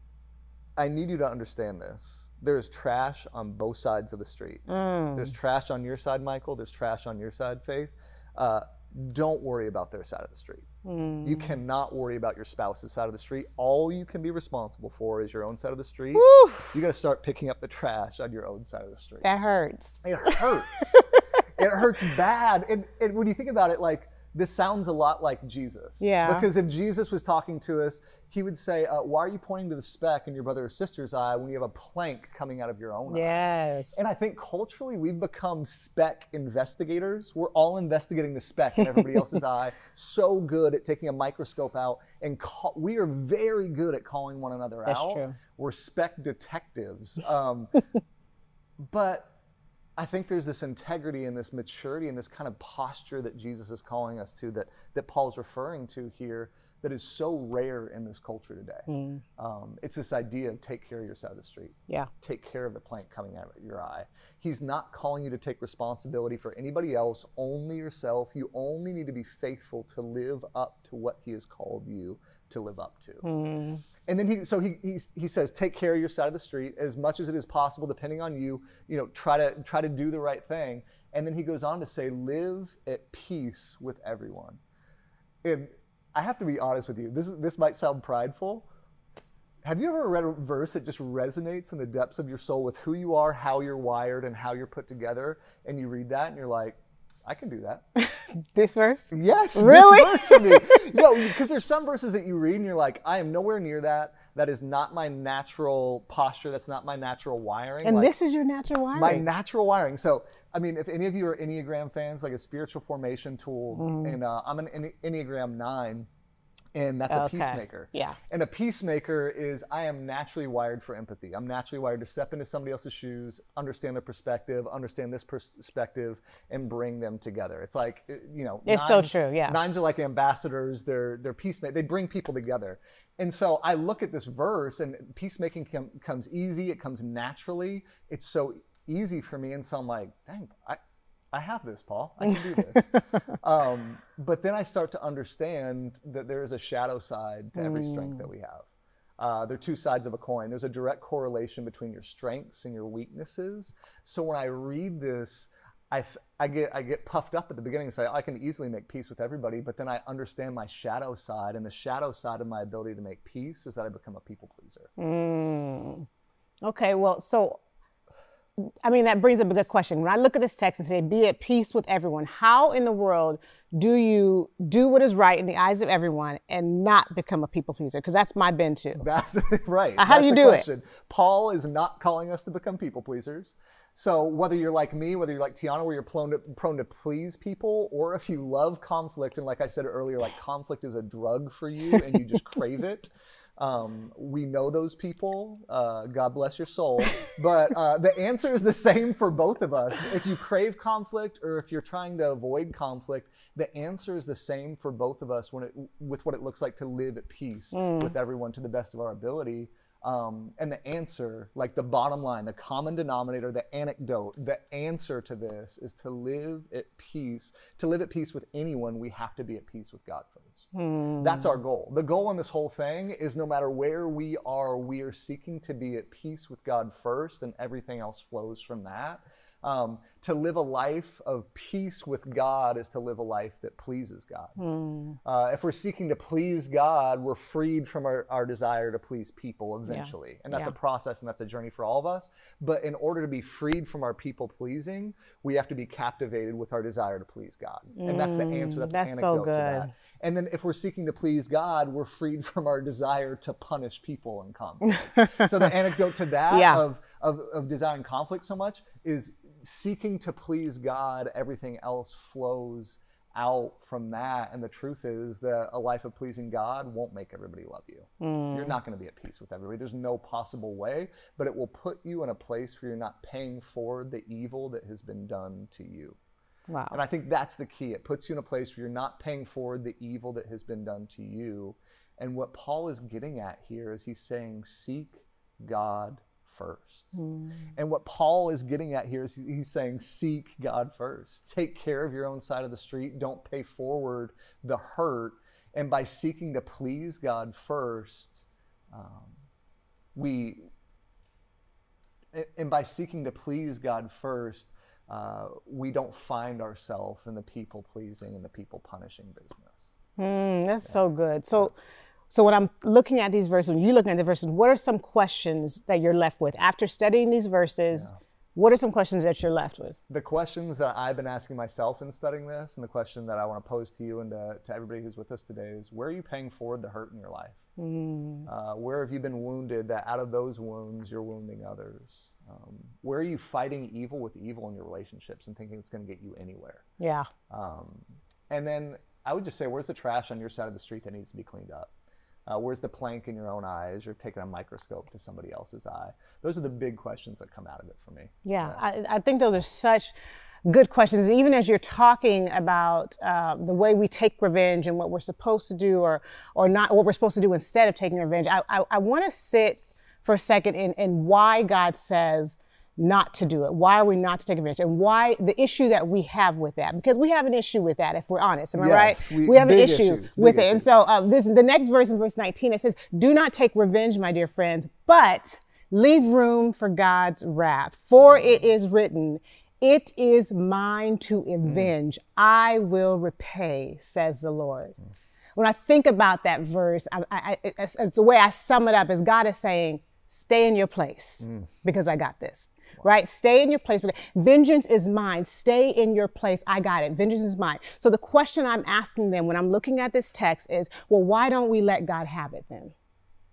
I need you to understand this. There's trash on both sides of the street. Mm. There's trash on your side, Michael. There's trash on your side, Faith. Uh, don't worry about their side of the street. Mm. You cannot worry about your spouse's side of the street. All you can be responsible for is your own side of the street. Woo. You got to start picking up the trash on your own side of the street. That hurts. It hurts. It hurts bad. And, and when you think about it, like, this sounds a lot like Jesus. Yeah. Because if Jesus was talking to us, he would say, uh, why are you pointing to the speck in your brother or sister's eye when you have a plank coming out of your own yes. eye? Yes. And I think culturally we've become speck investigators. We're all investigating the speck in everybody else's eye. So good at taking a microscope out, and call, we are very good at calling one another That's out. True. We're speck detectives. Um, but I think there's this integrity and this maturity and this kind of posture that Jesus is calling us to, that, that Paul's referring to here, that is so rare in this culture today. Mm. Um, it's this idea of take care of your side of the street. Yeah. Take care of the plank coming out of your eye. He's not calling you to take responsibility for anybody else, only yourself. You only need to be faithful to live up to what he has called you to live up to. Mm. And then he, so he, he, he says, take care of your side of the street as much as it is possible, depending on you, you know, try to, try to do the right thing. And then he goes on to say, live at peace with everyone. And I have to be honest with you, this, is, this might sound prideful. Have you ever read a verse that just resonates in the depths of your soul with who you are, how you're wired, and how you're put together, and you read that and you're like, I can do that. This verse? Yes, really? This verse for me. No, because there's some verses that you read and you're like, I am nowhere near that. That is not my natural posture. That's not my natural wiring. And like, this is your natural wiring. My natural wiring. So, I mean, if any of you are Enneagram fans, like a spiritual formation tool, mm. and uh, I'm an Enneagram nine, And that's Okay. a peacemaker. Yeah. And a peacemaker is, I am naturally wired for empathy. I'm naturally wired to step into somebody else's shoes, understand their perspective, understand this perspective, and bring them together. It's like, you know, It's nines, so true, yeah. Nines are like ambassadors. They're they're peacemakers. They bring people together. And so I look at this verse, and peacemaking com- comes easy. It comes naturally. It's so easy for me. And so I'm like, dang, I. I have this, Paul. I can do this. um, but then I start to understand that there is a shadow side to every strength that we have. Uh, they're two sides of a coin. There's a direct correlation between your strengths and your weaknesses. So when I read this, I, f- I get I get puffed up at the beginning and say, I can easily make peace with everybody, but then I understand my shadow side, and the shadow side of my ability to make peace is that I become a people pleaser. Mm. Okay, well, so I mean, that brings up a good question. When I look at this text and say, be at peace with everyone, how in the world do you do what is right in the eyes of everyone and not become a people pleaser? Because that's my bend too. That's right. How That's do you the do question. it? Paul is not calling us to become people pleasers. So whether you're like me, whether you're like Tiana, where you're prone to, prone to please people, or if you love conflict, and like I said earlier, like conflict is a drug for you and you just crave it. Um, we know those people. Uh, God bless your soul. But uh, the answer is the same for both of us. If you crave conflict, or if you're trying to avoid conflict, the answer is the same for both of us when it, with what it looks like to live at peace mm. with everyone to the best of our ability. Um, and the answer, like the bottom line, the common denominator, the anecdote, the answer to this is to live at peace. To live at peace with anyone, we have to be at peace with God first. Hmm. That's our goal. The goal in this whole thing is no matter where we are, we are seeking to be at peace with God first, and everything else flows from that. Um, to live a life of peace with God is to live a life that pleases God. Mm. Uh, if we're seeking to please God, we're freed from our, our desire to please people eventually. Yeah. And that's yeah. a process, and that's a journey for all of us. But in order to be freed from our people pleasing, we have to be captivated with our desire to please God. Mm. And that's the answer. That's, that's the anecdote so good. to that. And then if we're seeking to please God, we're freed from our desire to punish people in conflict. So the anecdote to that yeah. of, of, of desiring conflict so much is seeking to please God. Everything else flows out from that. And the truth is that a life of pleasing God won't make everybody love you. Mm. You're not going to be at peace with everybody. There's no possible way, but it will put you in a place where you're not paying forward the evil that has been done to you. Wow. And I think that's the key. It puts you in a place where you're not paying forward the evil that has been done to you. And what Paul is getting at here is he's saying, seek God first. Mm. And what Paul is getting at here is he's saying, seek God first. Take care of your own side of the street. Don't pay forward the hurt. And by seeking to please God first, um, we, and by seeking to please God first, uh, we don't find ourselves in the people pleasing and the people punishing business. Mm, that's yeah. so good. So. So when I'm looking at these verses, when you're looking at the verses, what are some questions that you're left with? After studying these verses, yeah. what are some questions that you're left with? The questions that I've been asking myself in studying this, and the question that I want to pose to you and to, to everybody who's with us today is, where are you paying forward the hurt in your life? Mm. Uh, where have you been wounded that out of those wounds you're wounding others? Um, where are you fighting evil with evil in your relationships and thinking it's going to get you anywhere? Yeah. Um, and then I would just say, where's the trash on your side of the street that needs to be cleaned up? Uh, where's the plank in your own eye as you're taking a microscope to somebody else's eye? Those are the big questions that come out of it for me. Yeah, uh, I, I think those are such good questions. Even as you're talking about uh, the way we take revenge and what we're supposed to do or or not, what we're supposed to do instead of taking revenge, I, I, I want to sit for a second in, in why God says not to do it. Why are we not to take revenge? And why the issue that we have with that? Because we have an issue with that, if we're honest. Am I yes, right? We, we have an issue issues, with it. issues. And so uh, this, the next verse in verse nineteen, it says, do not take revenge, my dear friends, but leave room for God's wrath. For it is written, it is mine to avenge. Mm. I will repay, says the Lord. Mm. When I think about that verse, I, I, I, as, as the way I sum it up is God is saying, stay in your place mm. because I got this. Right? Stay in your place. Vengeance is mine. Stay in your place. I got it. Vengeance is mine. So the question I'm asking them when I'm looking at this text is, well, why don't we let God have it then?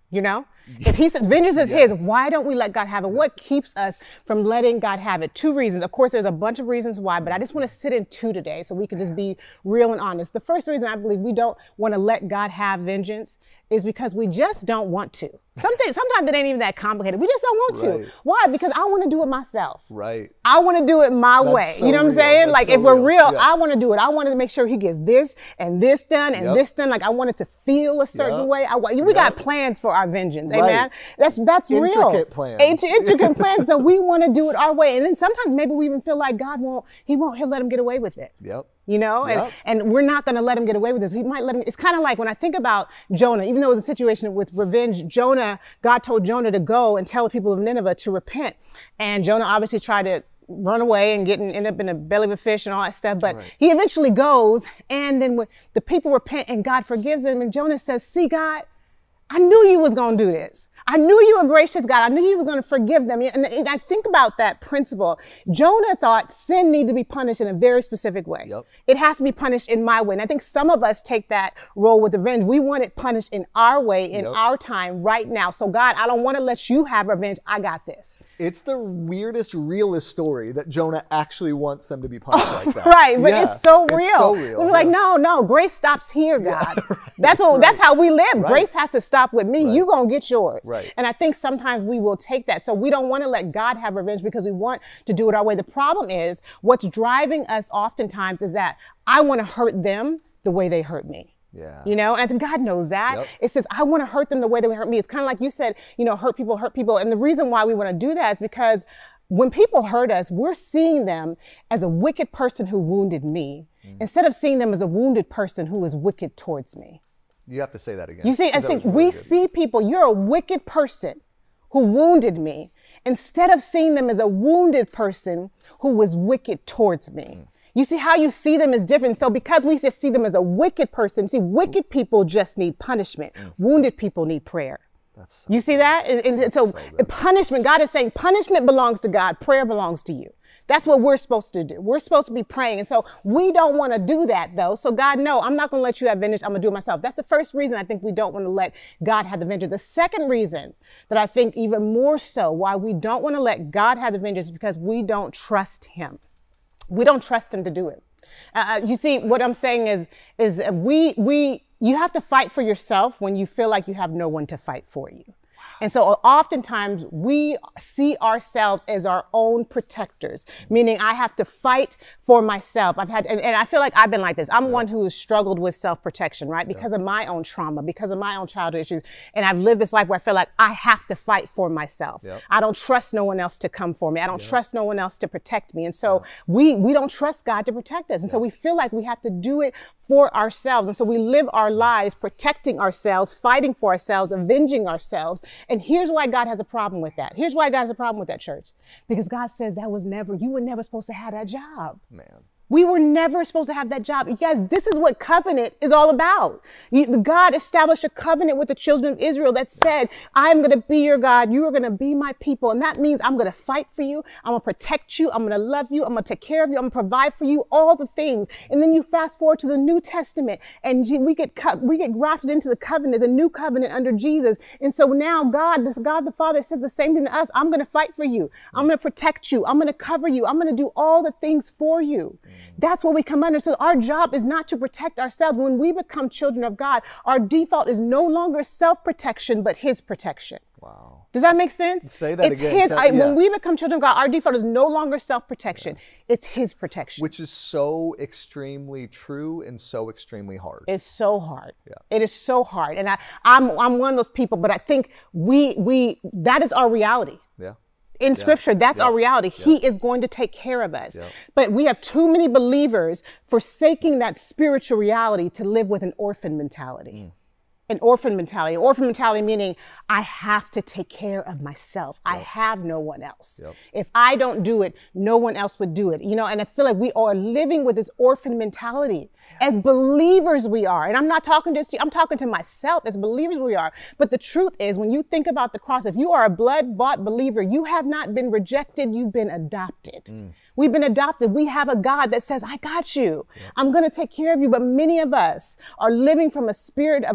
You know, if he said vengeance is Yes. his, why don't we let God have it? What keeps us from letting God have it? Two reasons. Of course, there's a bunch of reasons why, but I just want to sit in two today so we can just be real and honest. The first reason I believe we don't want to let God have vengeance is because we just don't want to. Something, sometimes it ain't even that complicated. We just don't want Right. to. Why? Because I want to do it myself. Right. I want to do it my That's way. so You know what I'm real. saying? That's Like so if we're real. real, Yeah. I want to do it. I want to make sure he gets this and this done and Yep. this done. Like I want it to feel a certain Yep. way. I, we Yep. got plans for our vengeance. Right. Amen. That's that's real. Intricate plans. Int- Intricate plans. So we want to do it our way. And then sometimes maybe we even feel like God won't. He won't. He'll let him get away with it. Yep. You know, Yep. and, and we're not going to let him get away with this. He might let him. It's kind of like when I think about Jonah, even though it was a situation with revenge, Jonah, God told Jonah to go and tell the people of Nineveh to repent. And Jonah obviously tried to run away and get in, end up in the belly of a fish and all that stuff. But Right. he eventually goes, and then when the people repent and God forgives them, and Jonah says, see, God, I knew you was going to do this. I knew you were gracious, God. I knew you were going to forgive them. And, and I think about that principle. Jonah thought sin needed to be punished in a very specific way. Yep. It has to be punished in my way. And I think some of us take that role with revenge. We want it punished in our way, in Yep. our time, right now. So God, I don't want to let you have revenge. I got this. It's the weirdest, realest story that Jonah actually wants them to be punished like that. Right, but Yeah. it's so real. It's so real. So we're like, yeah. no, no, grace stops here, God. right, That's what, right. that's how we live. Right. Grace has to stop with me. Right. You gonna get yours. Right. And I think sometimes we will take that. So we don't want to let God have revenge because we want to do it our way. The problem is what's driving us oftentimes is that I want to hurt them the way they hurt me. Yeah. You know, and I think God knows that. Yep. It says, I want to hurt them the way they hurt me. It's kind of like you said, you know, hurt people, hurt people. And the reason why we want to do that is because when people hurt us, we're seeing them as a wicked person who wounded me, mm. instead of seeing them as a wounded person who is wicked towards me. You have to say that again. You see, I That see, was really we good. see people, you're a wicked person who wounded me, instead of seeing them as a wounded person who was wicked towards me. Mm. You see how you see them is different. So because we just see them as a wicked person, see, wicked people just need punishment. Mm. Wounded people need prayer. That's so you see that? And, and so, so punishment, God is saying punishment belongs to God. Prayer belongs to you. That's what we're supposed to do. We're supposed to be praying. And so we don't want to do that though. So God, no, I'm not going to let you have vengeance. I'm going to do it myself. That's the first reason I think we don't want to let God have the vengeance. The second reason that I think even more so why we don't want to let God have the vengeance is because we don't trust him. We don't trust him to do it. Uh, you see, what I'm saying is, is we, we, you have to fight for yourself when you feel like you have no one to fight for you. And so oftentimes we see ourselves as our own protectors, meaning I have to fight for myself. I've had, and, and I feel like I've been like this. I'm yeah. one who has struggled with self-protection, right? Because yeah. of my own trauma, because of my own childhood issues. And I've lived this life where I feel like I have to fight for myself. Yeah. I don't trust no one else to come for me. I don't yeah. trust no one else to protect me. And so yeah. we, we don't trust God to protect us. And yeah. so we feel like we have to do it for ourselves. And so we live our lives protecting ourselves, fighting for ourselves, avenging ourselves. And here's why God has a problem with that. Here's why God has a problem with that, church. Because God says that was never, you were never supposed to have that job. Man. We were never supposed to have that job. You guys, this is what covenant is all about. You, God established a covenant with the children of Israel that said, I'm going to be your God. You are going to be my people. And that means I'm going to fight for you. I'm going to protect you. I'm going to love you. I'm going to take care of you. I'm going to provide for you, all the things. And then you fast forward to the New Testament and we get we get grafted into the covenant, the new covenant under Jesus. And so now God, God the Father says the same thing to us. I'm going to fight for you. I'm going to protect you. I'm going to cover you. I'm going to do all the things for you. That's what we come under. So our job is not to protect ourselves. When we become children of God, our default is no longer self-protection, but his protection. Wow. Does that make sense? Say that it's again. His, so, I, yeah. When we become children of God, our default is no longer self-protection. Yeah. It's his protection. Which is so extremely true and so extremely hard. It's so hard. Yeah. It is so hard. And I, I'm, I'm one of those people, but I think we, we, that is our reality. Yeah. In yeah. scripture, that's yeah. our reality. Yeah. He is going to take care of us. Yeah. But we have too many believers forsaking that spiritual reality to live with an orphan mentality. Mm. An orphan mentality. An orphan mentality meaning I have to take care of myself. Yep. I have no one else. Yep. If I don't do it, no one else would do it. You know, and I feel like we are living with this orphan mentality. As believers we are. And I'm not talking just to you, I'm talking to myself. As believers we are. But the truth is, when you think about the cross, if you are a blood-bought believer, you have not been rejected, you've been adopted. Mm. We've been adopted. We have a God that says, I got you. Yep. I'm going to take care of you. But many of us are living from a spirit of rejection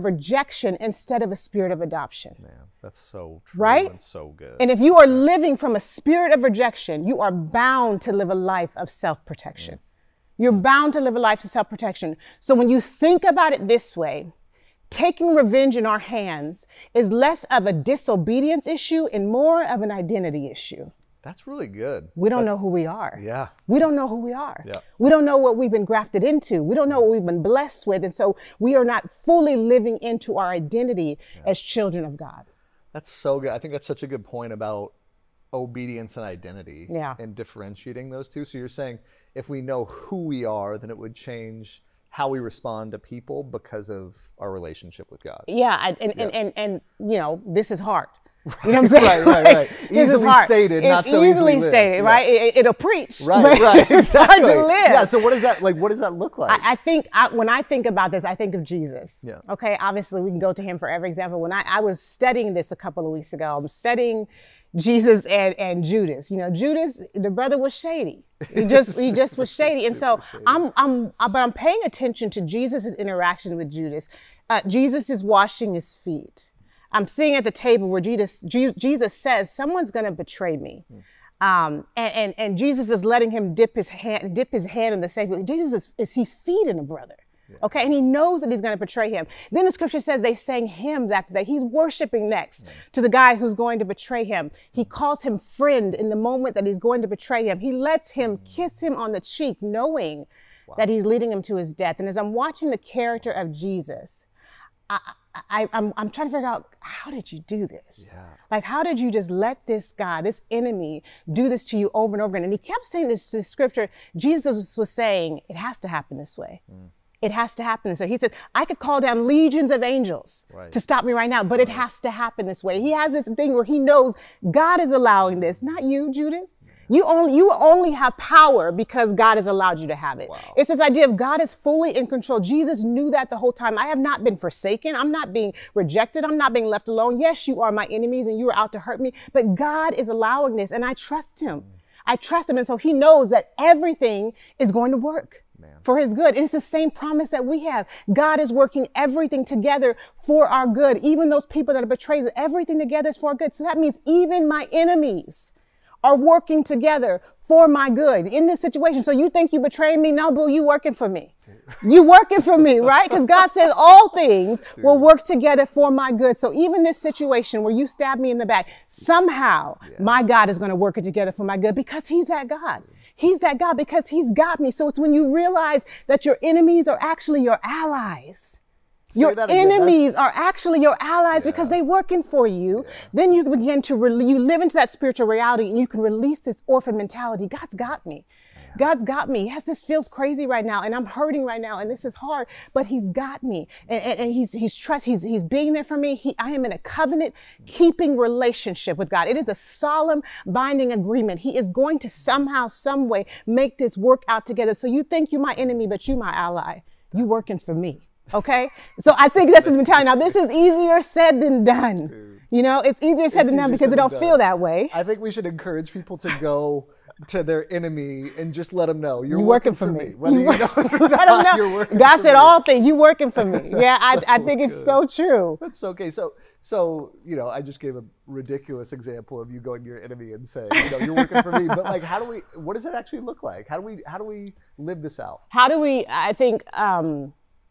rejection instead of a spirit of adoption. Man, that's so true Right? and so good. And if you are living from a spirit of rejection, you are bound to live a life of self-protection. You're bound to live a life of self-protection. So when you think about it this way, taking revenge in our hands is less of a disobedience issue and more of an identity issue. That's really good. We don't That's, know who we are. Yeah. We don't know who we are. Yeah. We don't know what we've been grafted into. We don't know what we've been blessed with. And so we are not fully living into our identity yeah. as children of God. That's so good. I think that's such a good point about obedience and identity yeah. and differentiating those two. So you're saying if we know who we are, then it would change how we respond to people because of our relationship with God. Yeah, and, and, yeah. and, and, and you know, this is hard. You know what I'm saying? Right, right, right. Easily stated, it's not so easily easily stated, lived. right? Yeah. It, it'll preach, right, but right, it's hard exactly. to live. Yeah. So what does that like? What does that look like? I, I think I, when I think about this, I think of Jesus. Yeah. Okay. Obviously, we can go to him for every example. When I, I was studying this a couple of weeks ago, I'm studying Jesus and, and Judas. You know, Judas, the brother was shady. He just he just was shady, and so shady. I'm I'm but I'm paying attention to Jesus's interaction with Judas. Uh, Jesus is washing his feet. I'm sitting at the table where Jesus, Jesus says, someone's going to betray me. Hmm. Um, and, and, and Jesus is letting him dip his hand, dip his hand in the Savior. Jesus is, is he's feeding a brother. Yeah. Okay. And he knows that he's going to betray him. Then the scripture says they sang hymns after that. He's worshiping next yeah. to the guy who's going to betray him. He calls him friend in the moment that he's going to betray him. He lets him mm. kiss him on the cheek, knowing wow. that he's leading him to his death. And as I'm watching the character of Jesus, I, I, I'm, I'm trying to figure out, how did you do this? Yeah. Like, how did you just let this guy, this enemy, do this to you over and over again? And he kept saying this, this scripture. Jesus was saying, it has to happen this way. Mm. It has to happen this way. He said, I could call down legions of angels right. to stop me right now, but right. it has to happen this way. He has this thing where he knows God is allowing this, not you, Judas. You only, you only have power because God has allowed you to have it. Wow. It's this idea of God is fully in control. Jesus knew that the whole time. I have not been forsaken. I'm not being rejected. I'm not being left alone. Yes, you are my enemies and you are out to hurt me, but God is allowing this and I trust him. Mm. I trust him. And so he knows that everything is going to work Man. for his good. And it's the same promise that we have. God is working everything together for our good. Even those people that are betrayed, everything together is for our good. So that means even my enemies are working together for my good in this situation. So you think you betrayed me? No, boo, you working for me. Dude. You working for me, right? Because God says all things Dude. will work together for my good. So even this situation where you stab me in the back, somehow yeah. my God is going to work it together for my good because he's that God. He's that God because he's got me. So it's when you realize that your enemies are actually your allies. Your enemies are actually your allies yeah. because they're working for you. Yeah. Then you begin to, re- you live into that spiritual reality and you can release this orphan mentality. God's got me. Yeah. God's got me. Yes, this feels crazy right now and I'm hurting right now and this is hard, but he's got me. And, and, and he's, he's trust, he's, he's being there for me. He, I am in a covenant keeping relationship with God. It is a solemn binding agreement. He is going to somehow, some way make this work out together. So you think you're my enemy, but you my ally. You working for me. Okay, so I think that's his mentality. Now, this is easier said than done. Dude. You know, it's easier said it's than done because it don't done. feel that way. I think we should encourage people to go to their enemy and just let them know you're, you're working, working for me. me. Whether you know or not, I don't know. You're working God for said me. all things. You working for me. Yeah, I, so I think it's good. so true. That's okay. So, so you know, I just gave a ridiculous example of you going to your enemy and saying, you know, you're working for me. But like, how do we? What does it actually look like? How do we? How do we live this out? How do we? I think. Um,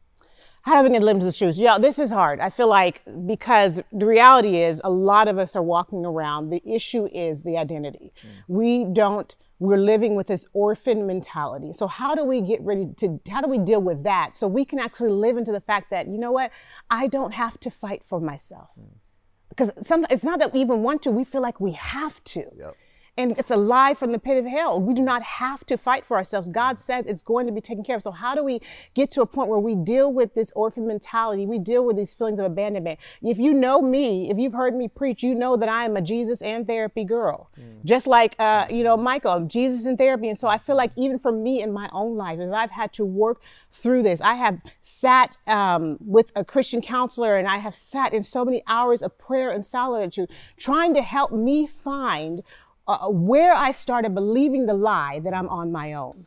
How do we get live into the truth? Yeah, this is hard. I feel like because the reality is a lot of us are walking around. The issue is the identity. Mm. We don't, we're living with this orphan mentality. So how do we get ready to, how do we deal with that? So we can actually live into the fact that, you know what, I don't have to fight for myself. Mm. Because some, it's not that we even want to, we feel like we have to. Yep. And it's a lie from the pit of hell. We do not have to fight for ourselves. God says it's going to be taken care of. So how do we get to a point where we deal with this orphan mentality? We deal with these feelings of abandonment. If you know me, if you've heard me preach, you know that I am a Jesus and therapy girl. Mm. Just like, uh, you know, Michael, Jesus and therapy. And so I feel like even for me in my own life, as I've had to work through this, I have sat um, with a Christian counselor and I have sat in so many hours of prayer and solitude trying to help me find Uh, where I started believing the lie that I'm on my own. Mm.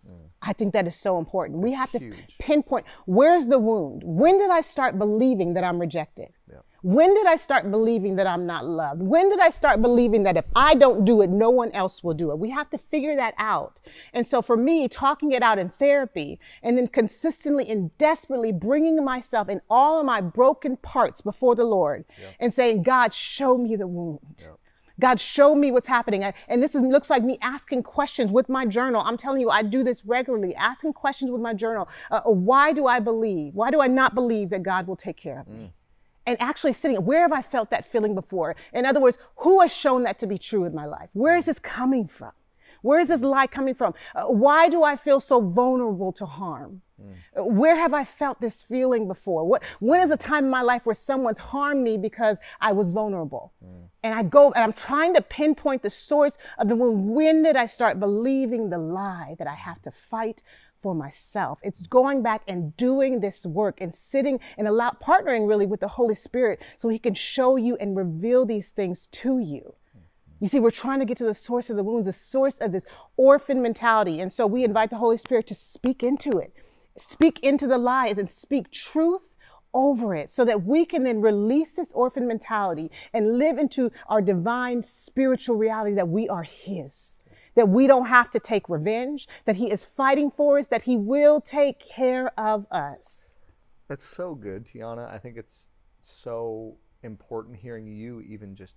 I think that is so important. We have to huge. pinpoint, where's the wound? When did I start believing that I'm rejected? Yeah. When did I start believing that I'm not loved? When did I start believing that if I don't do it, no one else will do it? We have to figure that out. And so for me, talking it out in therapy and then consistently and desperately bringing myself and all of my broken parts before the Lord yeah. and saying, God, show me the wound. Yeah. God, show me what's happening. And this is, looks like me asking questions with my journal. I'm telling you, I do this regularly, asking questions with my journal. Uh, why do I believe? Why do I not believe that God will take care of me? Mm. And actually sitting, where have I felt that feeling before? In other words, who has shown that to be true in my life? Where is this coming from? Where is this lie coming from? Uh, why do I feel so vulnerable to harm? Mm. Uh, where have I felt this feeling before? What, when is a time in my life where someone's harmed me because I was vulnerable? Mm. And I go, and I'm trying to pinpoint the source of the wound. When did I start believing the lie that I have to fight for myself? It's going back and doing this work and sitting and allow, partnering really with the Holy Spirit so he can show you and reveal these things to you. You see, we're trying to get to the source of the wounds, the source of this orphan mentality. And so we invite the Holy Spirit to speak into it, speak into the lies and speak truth over it so that we can then release this orphan mentality and live into our divine spiritual reality that we are his, that we don't have to take revenge, that he is fighting for us, that he will take care of us. That's so good, Tiana. I think it's so important hearing you even just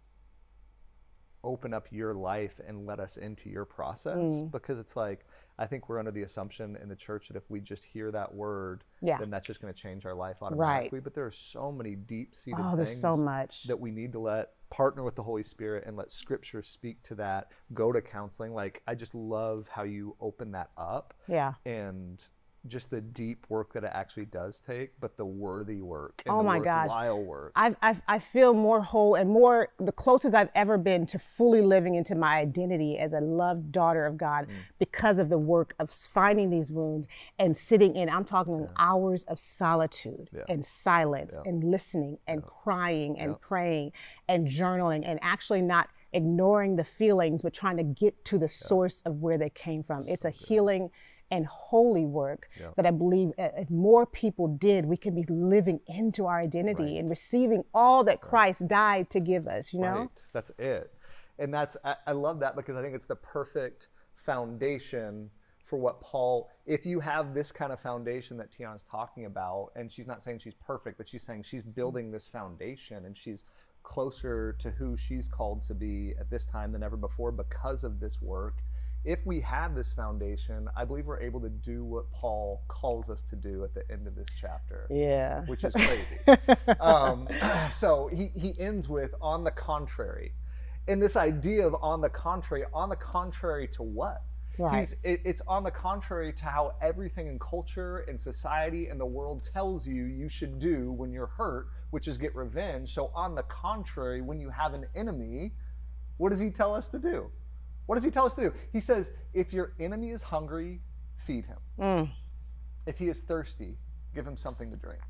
open up your life and let us into your process mm. because it's like, I think we're under the assumption in the church that if we just hear that word, yeah. then that's just going to change our life automatically. Right. But there are so many deep-seated oh, things so much. that we need to let partner with the Holy Spirit and let Scripture speak to that, go to counseling. Like, I just love how you open that up. Yeah. And just the deep work that it actually does take, but the worthy work and oh the my worthwhile gosh. work. I've, I've, I feel more whole and more, the closest I've ever been to fully living into my identity as a loved daughter of God mm. because of the work of finding these wounds and sitting in, I'm talking yeah. hours of solitude yeah. and silence yeah. and listening and yeah. crying and yeah. praying and journaling and actually not ignoring the feelings, but trying to get to the yeah. source of where they came from. It's so a good. healing and holy work yeah. that I believe if more people did, we can be living into our identity right. and receiving all that Christ right. died to give us, you know? Right, that's it. And that's, I, I love that because I think it's the perfect foundation for what Paul, if you have this kind of foundation that Tiana's talking about, and she's not saying she's perfect, but she's saying she's building this foundation and she's closer to who she's called to be at this time than ever before because of this work. If we have this foundation, I believe we're able to do what Paul calls us to do at the end of this chapter. Yeah. Which is crazy. um, so he, he ends with, on the contrary. And this idea of on the contrary, on the contrary to what? Right. He's, it, it's on the contrary to how everything in culture and society and the world tells you you should do when you're hurt, which is get revenge. So on the contrary, when you have an enemy, what does he tell us to do? What does he tell us to do? He says, if your enemy is hungry, feed him. Mm. If he is thirsty, give him something to drink.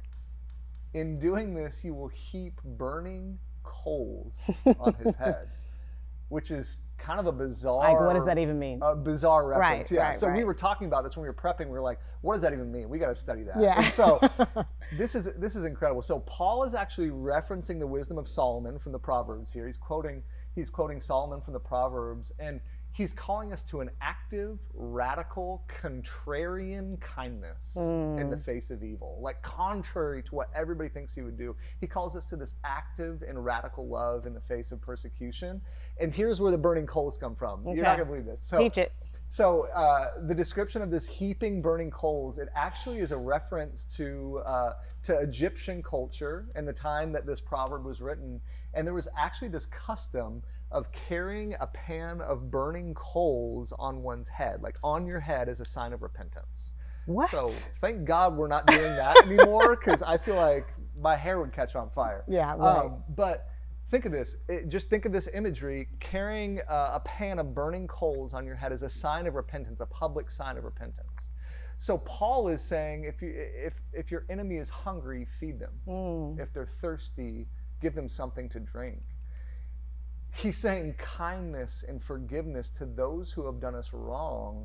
In doing this, you will heap burning coals on his head, which is kind of a bizarre... Like, what does that even mean? A bizarre reference, right, yeah. Right, so right. we were talking about this when we were prepping. We were like, what does that even mean? We got to study that. Yeah. And so this is this is incredible. So Paul is actually referencing the wisdom of Solomon from the Proverbs here. He's quoting he's quoting Solomon from the Proverbs, and he's calling us to an active, radical, contrarian kindness mm. in the face of evil. Like contrary to what everybody thinks he would do. He calls us to this active and radical love in the face of persecution. And here's where the burning coals come from. Okay. You're not going to believe this. So, Teach it. So uh, the description of this heaping burning coals, it actually is a reference to, uh, to Egyptian culture and the time that this proverb was written. And there was actually this custom of carrying a pan of burning coals on one's head, like on your head as a sign of repentance. What? So thank God we're not doing that anymore, because I feel like my hair would catch on fire. Yeah, right. Um, but think of this. It, just think of this imagery, carrying a, a pan of burning coals on your head as a sign of repentance, a public sign of repentance. So Paul is saying, if you if if your enemy is hungry, feed them. Mm. If they're thirsty, give them something to drink. He's saying kindness and forgiveness to those who have done us wrong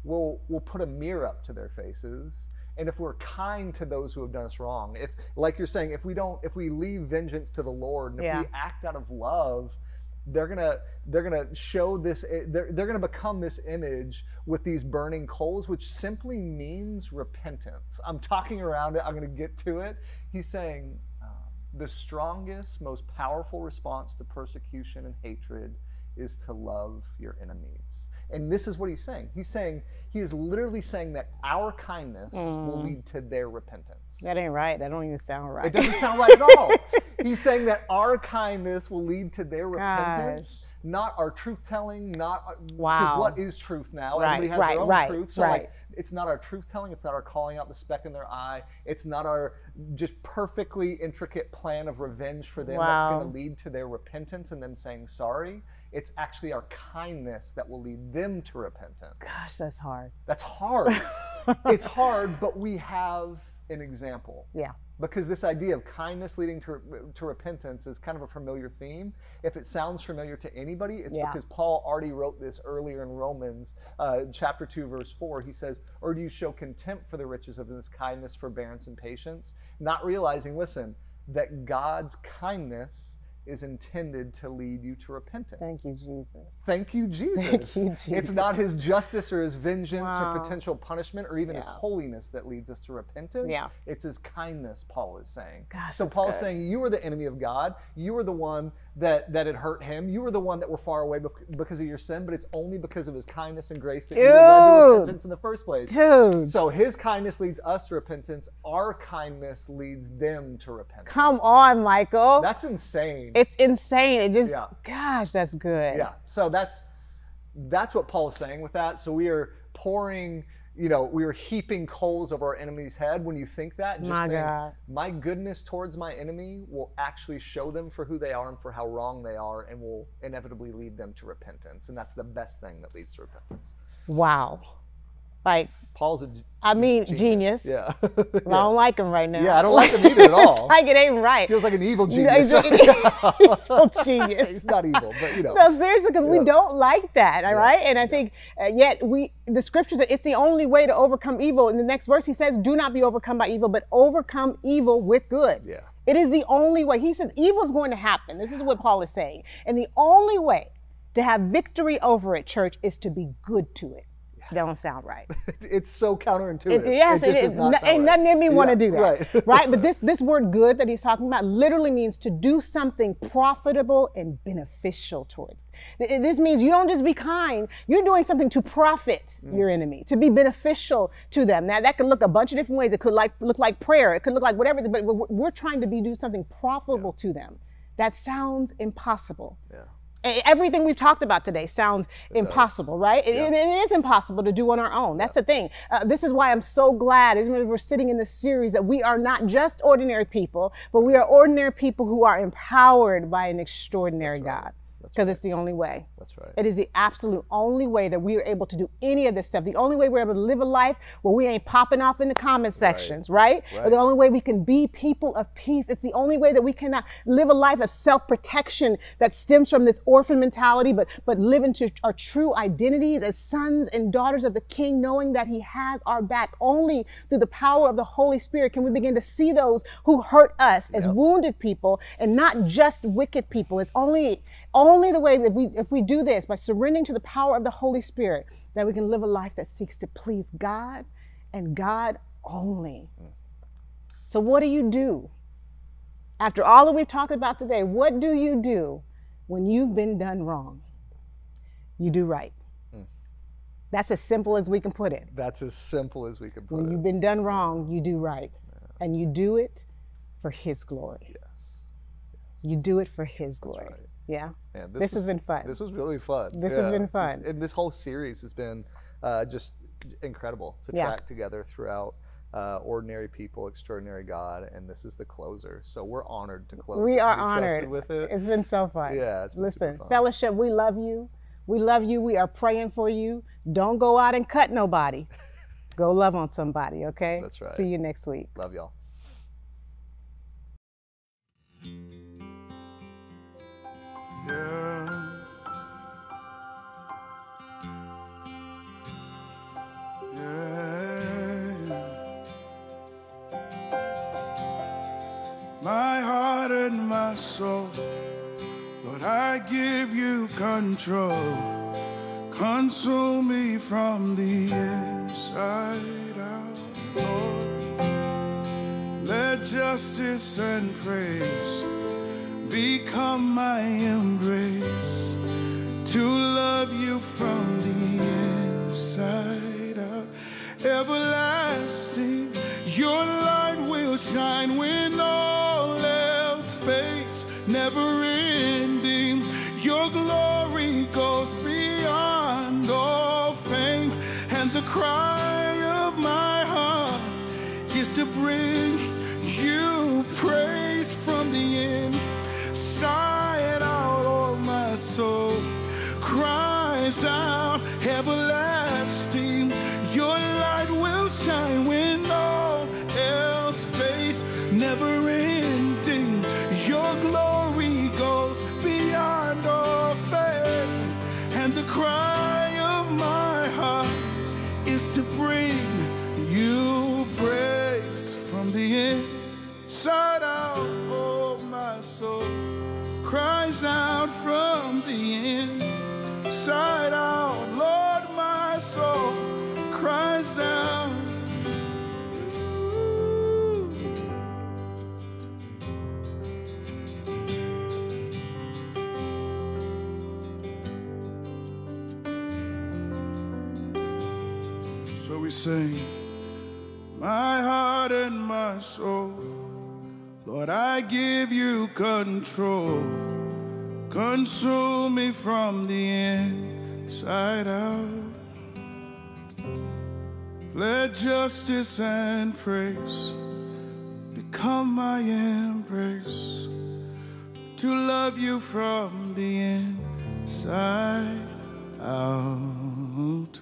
we'll, we'll put a mirror up to their faces. And if we're kind to those who have done us wrong, if, like you're saying, if we don't, if we leave vengeance to the Lord, and if Yeah. we act out of love, they're gonna, they're gonna show this, they're, they're gonna become this image with these burning coals, which simply means repentance. I'm talking around it, I'm gonna get to it. He's saying um, the strongest, most powerful response to persecution and hatred is to love your enemies. And this is what he's saying. He's saying, he is literally saying that our kindness mm. will lead to their repentance. That ain't right. That don't even sound right. It doesn't sound right at all. He's saying that our kindness will lead to their repentance, Gosh. not our truth telling, not because wow. what is truth now? Right, Everybody has right, their own right, truth. So right. like, it's not our truth telling. It's not our calling out the speck in their eye. It's not our just perfectly intricate plan of revenge for them wow. that's going to lead to their repentance and them saying sorry. It's actually our kindness that will lead them to repentance. Gosh, that's hard. That's hard. It's hard, but we have an example. Yeah. Because this idea of kindness leading to, to repentance is kind of a familiar theme. If it sounds familiar to anybody, it's yeah. because Paul already wrote this earlier in Romans, uh, chapter two, verse four. He says, or do you show contempt for the riches of this kindness, forbearance, and patience? Not realizing, listen, that God's kindness is intended to lead you to repentance. Thank you, Jesus. Thank you, Jesus. Thank you, Jesus. It's not his justice or his vengeance wow. or potential punishment or even yeah. his holiness that leads us to repentance. Yeah. It's his kindness, Paul is saying. Gosh, so Paul is good. saying, you were the enemy of God. You were the one that, that had hurt him. You were the one that were far away because of your sin, but it's only because of his kindness and grace that Dude. you were led to repentance in the first place. Dude. So his kindness leads us to repentance. Our kindness leads them to repentance. Come on, Michael. That's insane. It's insane. It just, yeah. gosh, that's good. Yeah. So that's that's what Paul is saying with that. So we are pouring, you know, we are heaping coals over our enemy's head. When you think that, just my think, God. my goodness towards my enemy will actually show them for who they are and for how wrong they are, and will inevitably lead them to repentance. And that's the best thing that leads to repentance. Wow. Like, Paul's a I mean, genius. genius. Yeah. I don't like him right now. Yeah, I don't like him either at all. It's like it ain't right. Feels like an evil You know, genius. he's an evil genius. He's not evil, but you know. No, seriously, because Yeah. we don't like that, all Yeah. right? And I think uh, yet we, the scripture says it's the only way to overcome evil. In the next verse, he says, do not be overcome by evil, but overcome evil with good. Yeah. It is the only way. He says evil is going to happen. This is what Paul is saying. And the only way to have victory over it, church, is to be good to it. That don't sound right. It's so counterintuitive. It, yes, it, just it does is. not No, sound ain't right. nothing in me want to Yeah, do that, right. right? But this this word "good" that he's talking about literally means to do something profitable and beneficial towards. It- This means you don't just be kind; you're doing something to profit Mm. your enemy, to be beneficial to them. Now that could look a bunch of different ways. It could like look like prayer. It could look like whatever. But we're, we're trying to be do something profitable yeah. to them. That sounds impossible. Yeah. Everything we've talked about today sounds it impossible, does. right? Yeah. It, it is impossible to do on our own. That's yeah. the thing. Uh, this is why I'm so glad, as we're sitting in this series, that we are not just ordinary people, but we are ordinary people who are empowered by an extraordinary That's right. God. That's Because right. it's the only way. That's right. It is the absolute only way that we are able to do any of this stuff. The only way we're able to live a life where we ain't popping off in the comment sections, right? Right. Or the only way we can be people of peace. It's the only way that we cannot live a life of self-protection that stems from this orphan mentality, but, but live into our true identities as sons and daughters of the King, knowing that he has our back. Only through the power of the Holy Spirit can we begin to see those who hurt us as Yep. wounded people and not just wicked people. It's only, only the way that we, if we do this, by surrendering to the power of the Holy Spirit, that we can live a life that seeks to please God and God only. Mm. So what do you do? After all that we've talked about today, what do you do when you've been done wrong? You do right. Mm. That's as simple as we can put it. That's as simple as we can put when it. When you've been done wrong, you do right. Yeah. And you do it for his glory. Yes. yes. You do it for his glory. That's right. Yeah. Man, this this has was, been fun. This was really fun. This yeah. has been fun. This, and this whole series has been uh, just incredible to yeah. track together throughout uh, Ordinary People, Extraordinary God, and this is the closer. So we're honored to close. We it, are to be honored with it. It's been so fun. Yeah, it's been Listen, super fun. Fellowship, we love you. We love you. We are praying for you. Don't go out and cut nobody. Go love on somebody, okay? That's right. See you next week. Love y'all. Yeah. soul. Lord, I give you control. Consume me from the inside out, Lord. Let justice and praise become my embrace, to love you from the inside out. Everlasting, your light will shine when all else fades. Never ending, your glory goes beyond all fame. And the cry of my heart is to bring you praise from the inside out. Oh, my soul cries out, everlasting, your light will shine when all else fades. Never ending, your glory goes beyond all fame. And the cry of my heart is to bring you praise from the inside out. Oh, my soul cries out from the inside out. Lord, my soul cries out. So we sing, my heart and my soul, Lord, I give you control. Consume me from the inside out. Let justice and praise become my embrace, to love you from the inside out.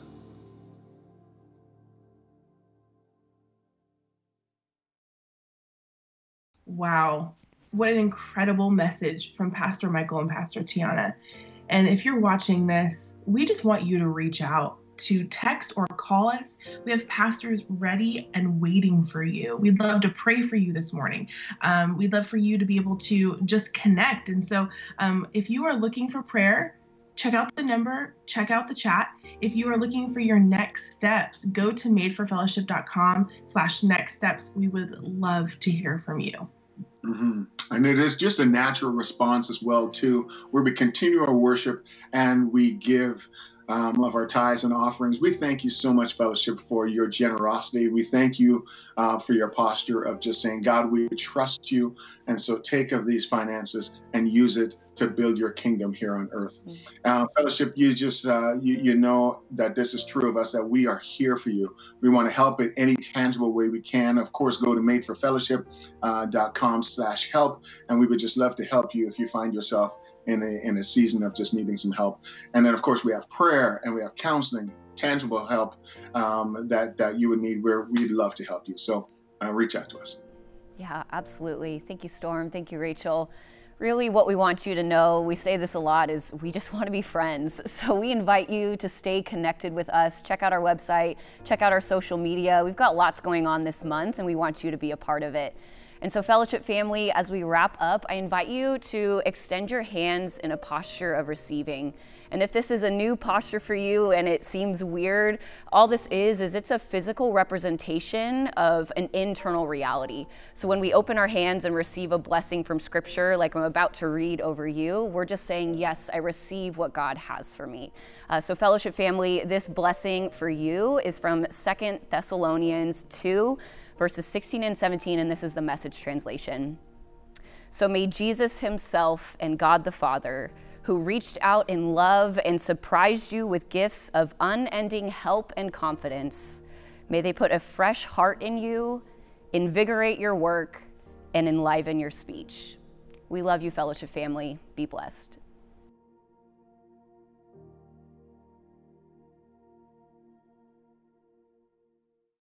Wow, what an incredible message from Pastor Michael and Pastor Tiana. And if you're watching this, we just want you to reach out, to text or call us. We have pastors ready and waiting for you. We'd love to pray for you this morning. Um, we'd love for you to be able to just connect. And so um, if you are looking for prayer, check out the number, check out the chat. If you are looking for your next steps, go to madeforfellowship.com slash next steps. We would love to hear from you. Mm-hmm. And it is just a natural response as well, too, where we continue our worship and we give um, of our tithes and offerings. We thank you so much, Fellowship, for your generosity. We thank you uh, for your posture of just saying, God, we trust you. And so take of these finances and use it to build your kingdom here on earth. Uh, Fellowship, you just, uh, you, you know that this is true of us, that we are here for you. We want to help in any tangible way we can. Of course, go to madeforfellowship dot com slash help. And we would just love to help you if you find yourself in a, in a season of just needing some help. And then, of course, we have prayer and we have counseling, tangible help um, that, that you would need, where we'd love to help you. So uh, reach out to us. Yeah, absolutely. Thank you, Storm. Thank you, Rachel. Really, what we want you to know, we say this a lot, is we just want to be friends. So we invite you to stay connected with us. Check out our website, check out our social media. We've got lots going on this month, and we want you to be a part of it. And so, Fellowship family, as we wrap up, I invite you to extend your hands in a posture of receiving. And if this is a new posture for you and it seems weird, all this is, is it's a physical representation of an internal reality. So when we open our hands and receive a blessing from Scripture, like I'm about to read over you, we're just saying, yes, I receive what God has for me. Uh, so Fellowship family, this blessing for you is from Second Thessalonians two, verses sixteen and seventeen, and this is the Message translation. So may Jesus himself and God the Father, who reached out in love and surprised you with gifts of unending help and confidence, may they put a fresh heart in you, invigorate your work, and enliven your speech. We love you, Fellowship family. Be blessed.